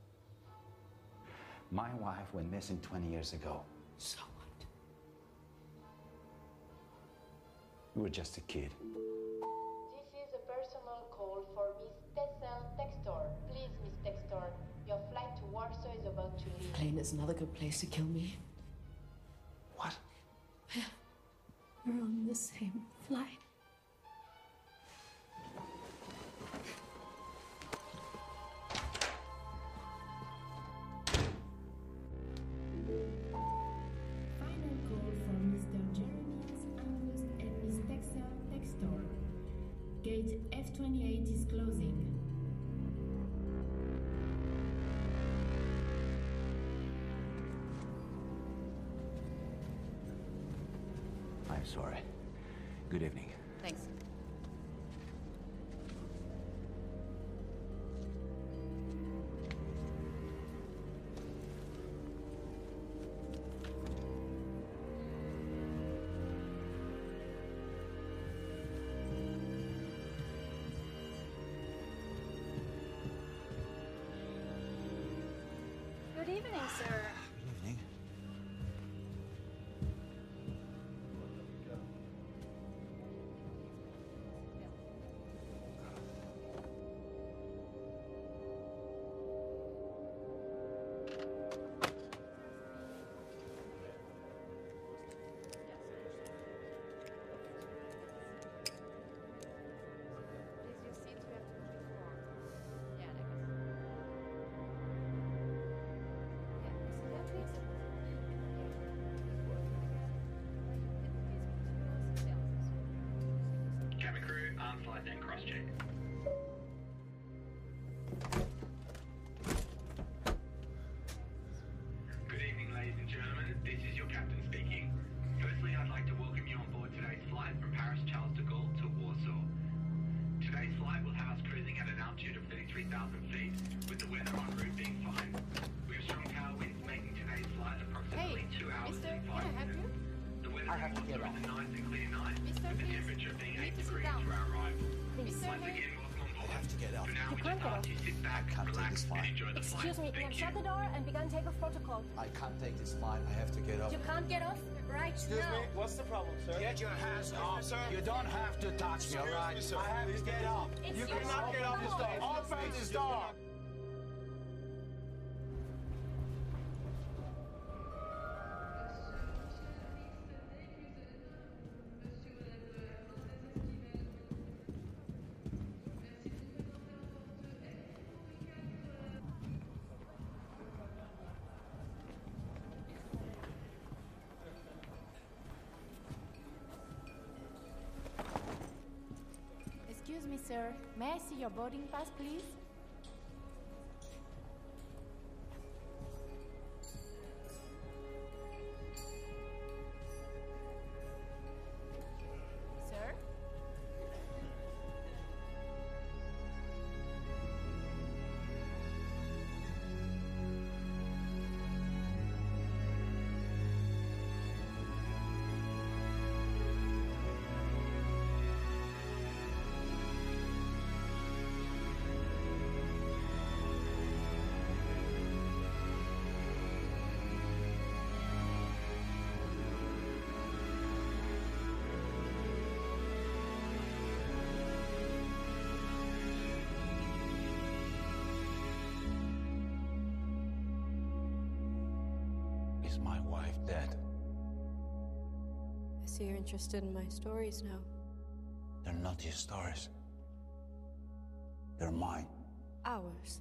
My wife went missing twenty years ago. So what? You were just a kid. This is a personal call for Miss Tessel Textor. Please, Miss Textor, your flight to Warsaw is about to leave. Plane is another good place to kill me. What? We're on the same flight. Final call for Mister Jeremias Angus and Miss Texa Textor. Gate F twenty-eight is closing. I'm sorry. Good evening. Thanks. Good evening, sir. Good evening. Cabin crew, arm flight and cross-check. Good evening, ladies and gentlemen. This is your captain speaking. Firstly, I'd like to welcome you on board today's flight from Paris Charles de Gaulle to Warsaw. Today's flight will have us cruising at an altitude of thirty-three thousand feet, with the weather en route being fine. We have strong tailwinds, making today's flight approximately Hey, two hours mister, and can five I help minutes. you? The weather I have in to get Warsaw off. is a nice and clear night, Mister, with the please, temperature being you eight need to sit degrees down. for our arrival. Please, Once again, welcome on board. I have to get up. For now, You we can't just get ask off. you sit back, I can't take relax, this and flight. enjoy the flight. Excuse me, we Thank have you. shut the door and begun takeoff protocol. I can't take this flight. I have to get up. You can't get off right Excuse now. me, what's the problem, sir? Get your hands off. sir. You don't have to touch me, all right? me, sir. I have to get up. It's You your cannot get off this door. fault. Open this door. Excuse me, sir. May I see your boarding pass, please? Sir? Is my wife dead? I see you're interested in my stories now. They're not your stories. They're mine. Ours.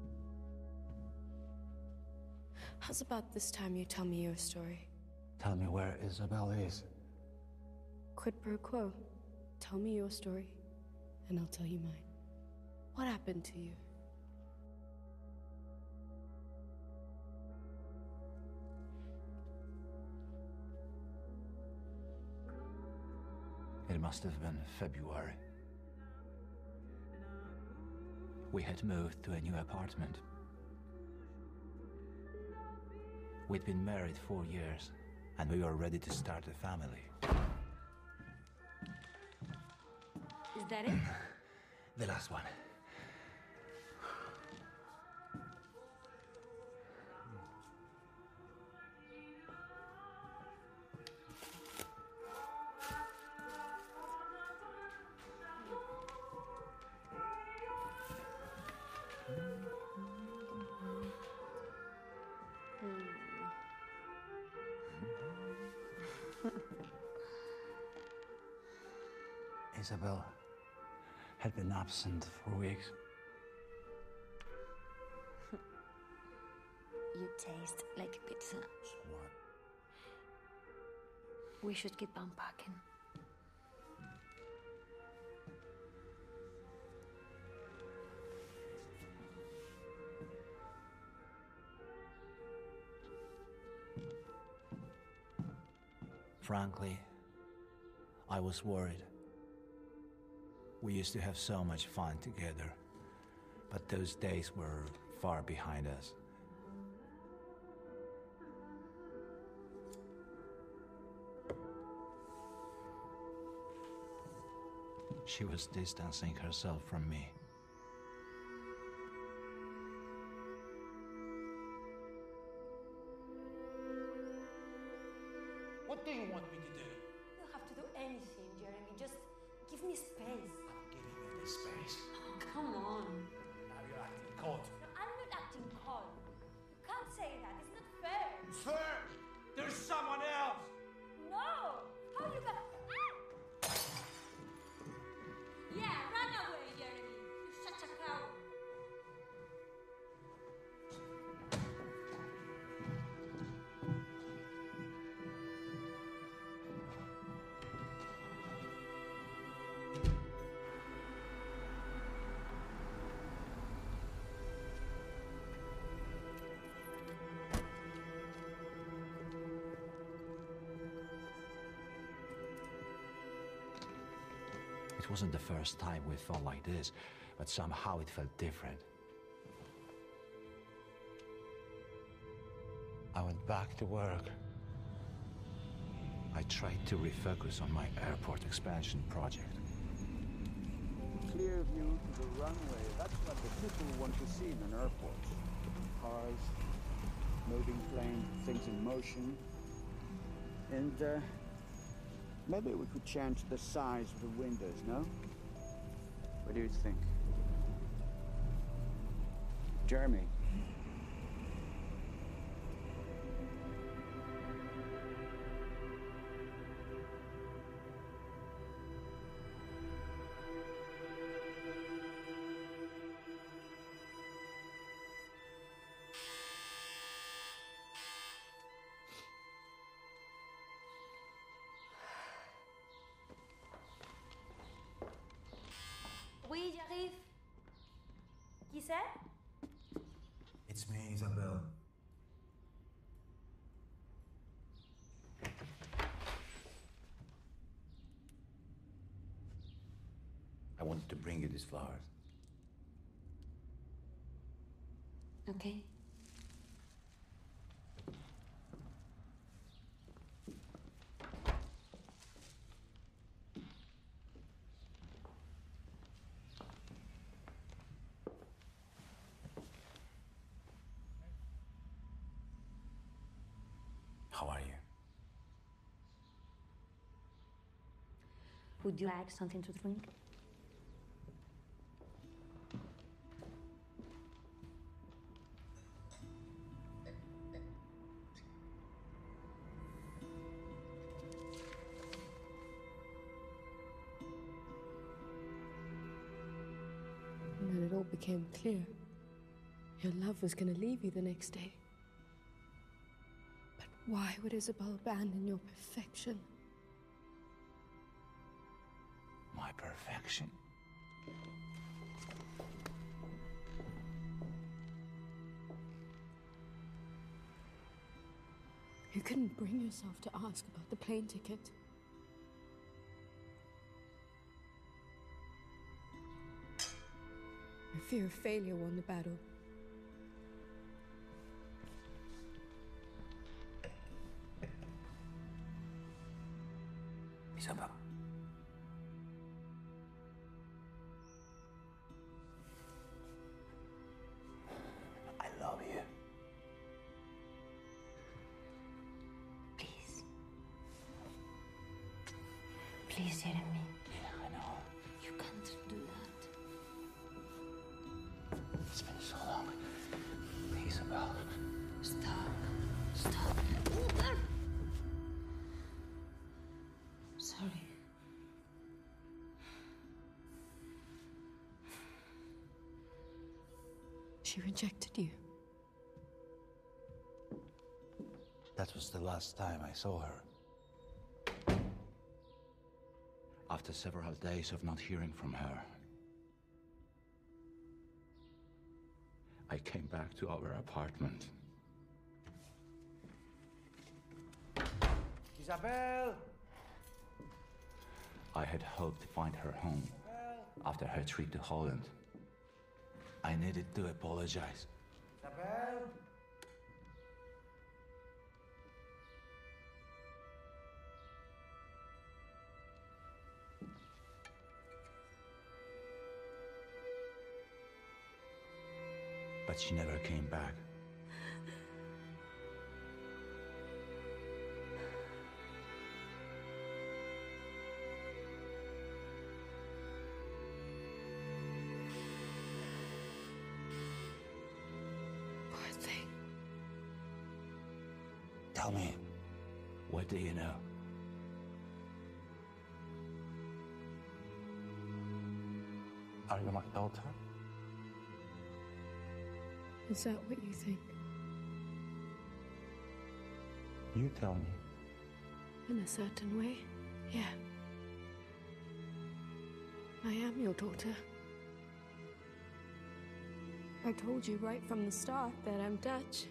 How's about this time you tell me your story? Tell me where Isabel is. Quid pro quo. Tell me your story, and I'll tell you mine. What happened to you? It must have been February. We had moved to a new apartment. We'd been married four years, and we were ready to start a family. Is that it? The last one. Isabel had been absent for weeks. You taste like a pizza. What? We should keep unpacking. Frankly, I was worried. We used to have so much fun together, but those days were far behind us. She was distancing herself from me. What do you want me to do? You don't have to do anything, Jeremy. Just give me space. I'm giving you this space. Oh, come on. Now you're acting cold. No, I'm not acting cold. You can't say that. It's not fair. It's fair! There's someone else! No! How you gonna... Ah! Yeah, run away, Jeremy. You're such a coward. It wasn't the first time we felt like this, but somehow it felt different. I went back to work. I tried to refocus on my airport expansion project. Clear view to the runway. That's what the people want to see in an airport. Cars, moving plane, things in motion. And uh, maybe we could change the size of the windows, no? What do you think? Jeremy? Oui, j'arrive. Qui c'est? It's me, Isabel. I wanted to bring you these flowers. Okay. How are you? Would you like something to drink? And then it all became clear. Your love was going to leave you the next day. But why would Isabel abandon your perfection? My perfection? You couldn't bring yourself to ask about the plane ticket. Your fear of failure won the battle. Isabel. Please, Jeremy. Yeah, I know. You can't do that. It's been so long. Isabel. Stop. Stop. Sorry. She rejected you. That was the last time I saw her. After several days of not hearing from her, I came back to our apartment. Isabel! I had hoped to find her home after her trip to Holland. I needed to apologize. Isabel! But she never came back. Poor thing. Tell me, what do you know? Are you my daughter? Is that what you think? You tell me. In a certain way, yeah. I am your daughter. I told you right from the start that I'm Dutch.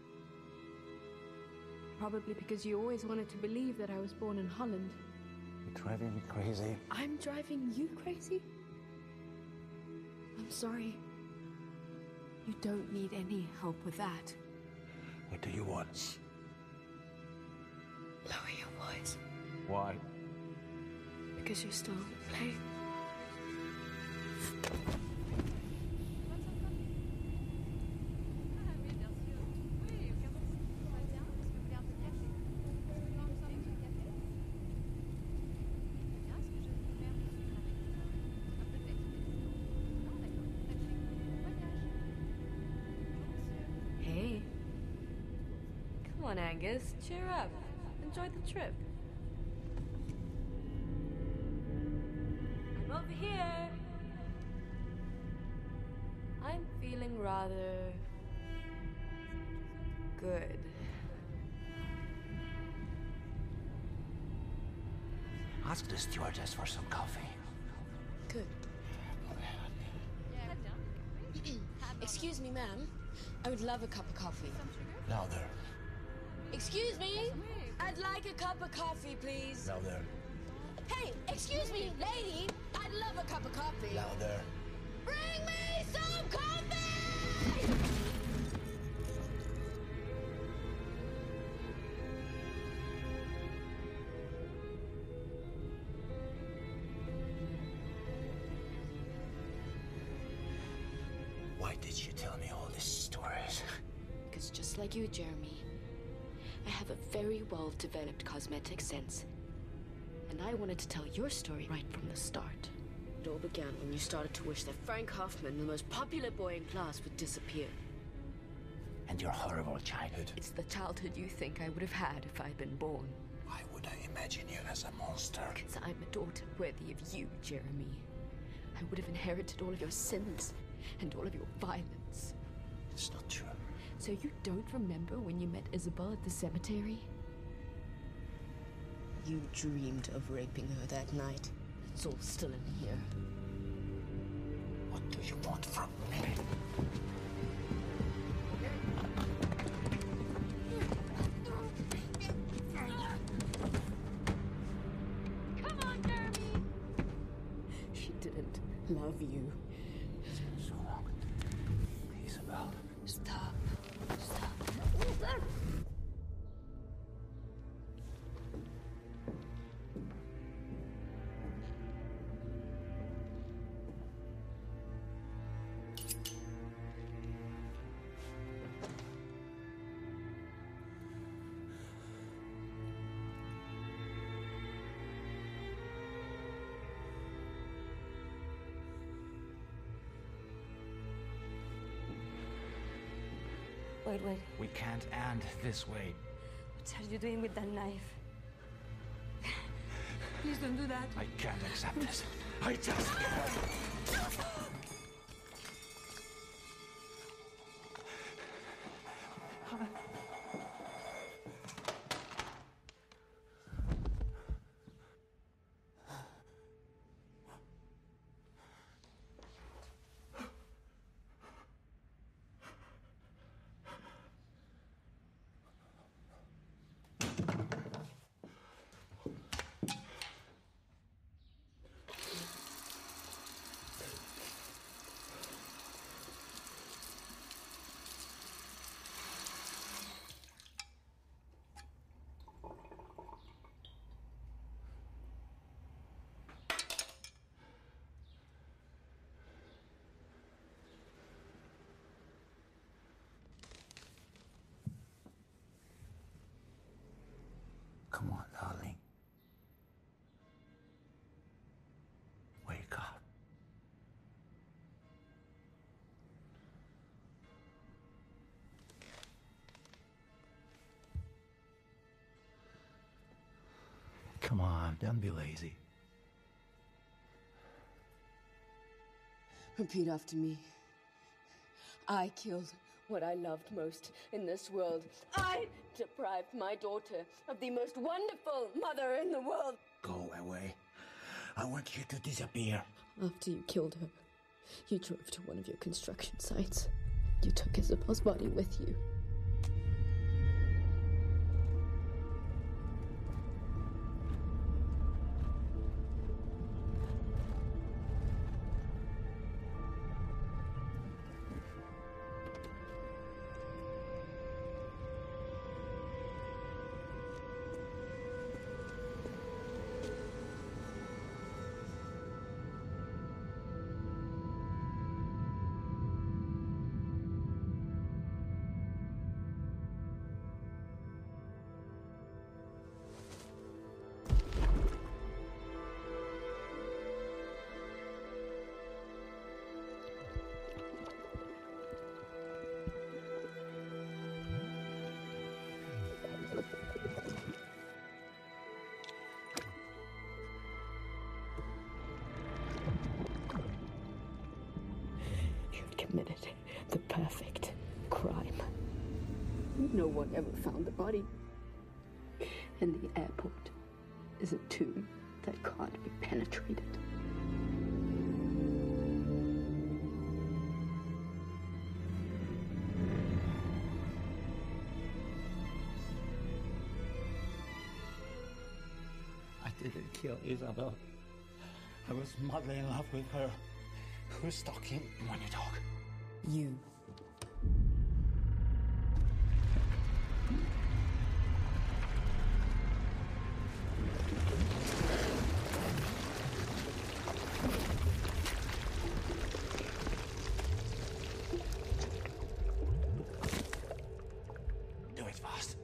Probably because you always wanted to believe that I was born in Holland. You're driving me crazy. I'm driving you crazy? I'm sorry. You don't need any help with that. What do you want? Lower your voice. Why? Because you're still playing. Hey. Come on, Angus. Cheer up. Enjoy the trip. I'm over here. I'm feeling rather good. Ask the stewardess for some coffee. Good. Excuse me, ma'am. I would love a cup of coffee. Louder. Excuse me? I'd like a cup of coffee, please. Louder. Hey, excuse me, lady. I'd love a cup of coffee. Louder. Bring me some coffee! Why did you tell me all these stories? Because just like you, Jeremy, I have a very well-developed cosmetic sense. And I wanted to tell your story right from the start. It all began when you started to wish that Frank Hoffman, the most popular boy in class, would disappear. And your horrible childhood. It's the childhood you think I would have had if I'd been born. Why would I imagine you as a monster? Because I'm a daughter worthy of you, Jeremy. I would have inherited all of your sins and all of your violence. It's not true. So you don't remember when you met Isabel at the cemetery? You dreamed of raping her that night. It's all still in here. What do you want from me? Come on, Jeremy! She didn't love you. It's been so long. Isabel. Stop. Stop. Wait, wait. We can't end this way. What are you doing with that knife? Please don't do that. I can't accept this. I just can't. Come on, darling. Wake up. Come on, don't be lazy. Repeat after me. I killed what I loved most in this world. I deprived my daughter of the most wonderful mother in the world. Go away. I want you to disappear. After you killed her, you drove to one of your construction sites. You took Isabel's body with you. Committed the perfect crime. No one ever found the body. And the airport is a tomb that can't be penetrated. I didn't kill Isabel. I was madly in love with her. Who's talking when you talk? You. Do it fast.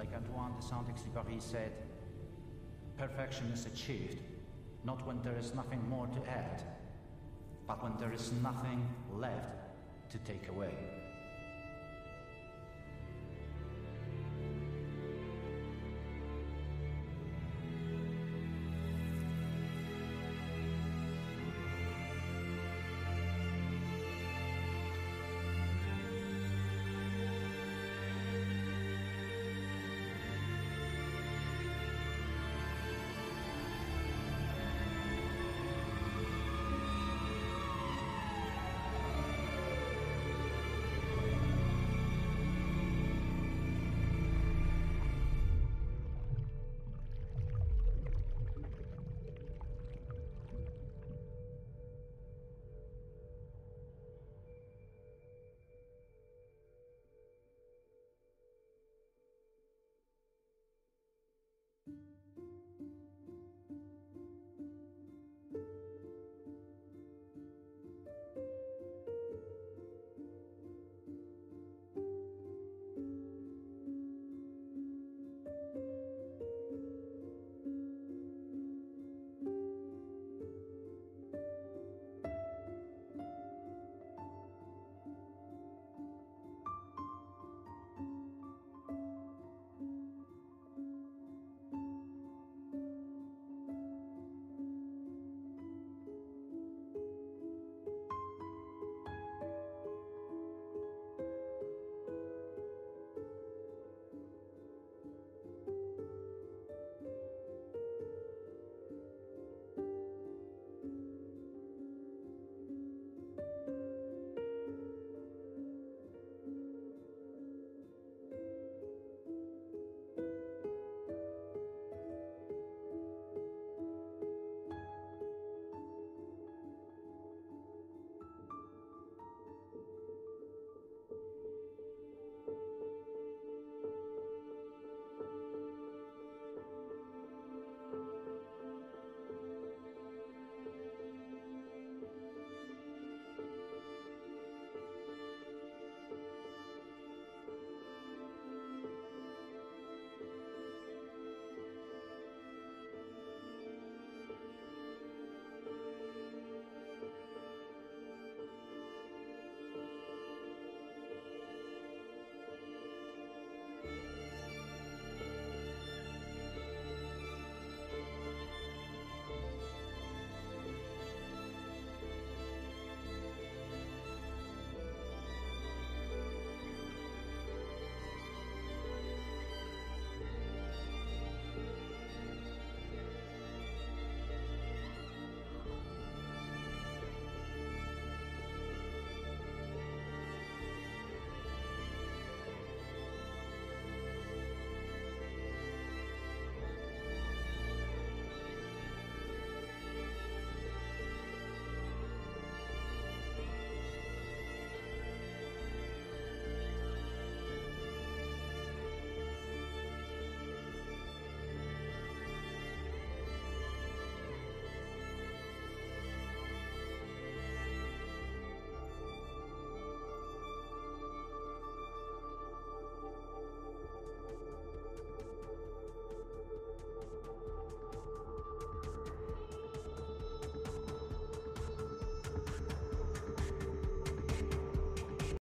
like Antoine de Saint-Exupéry said, perfection is achieved not when there is nothing more to add, but when there is nothing left to take away.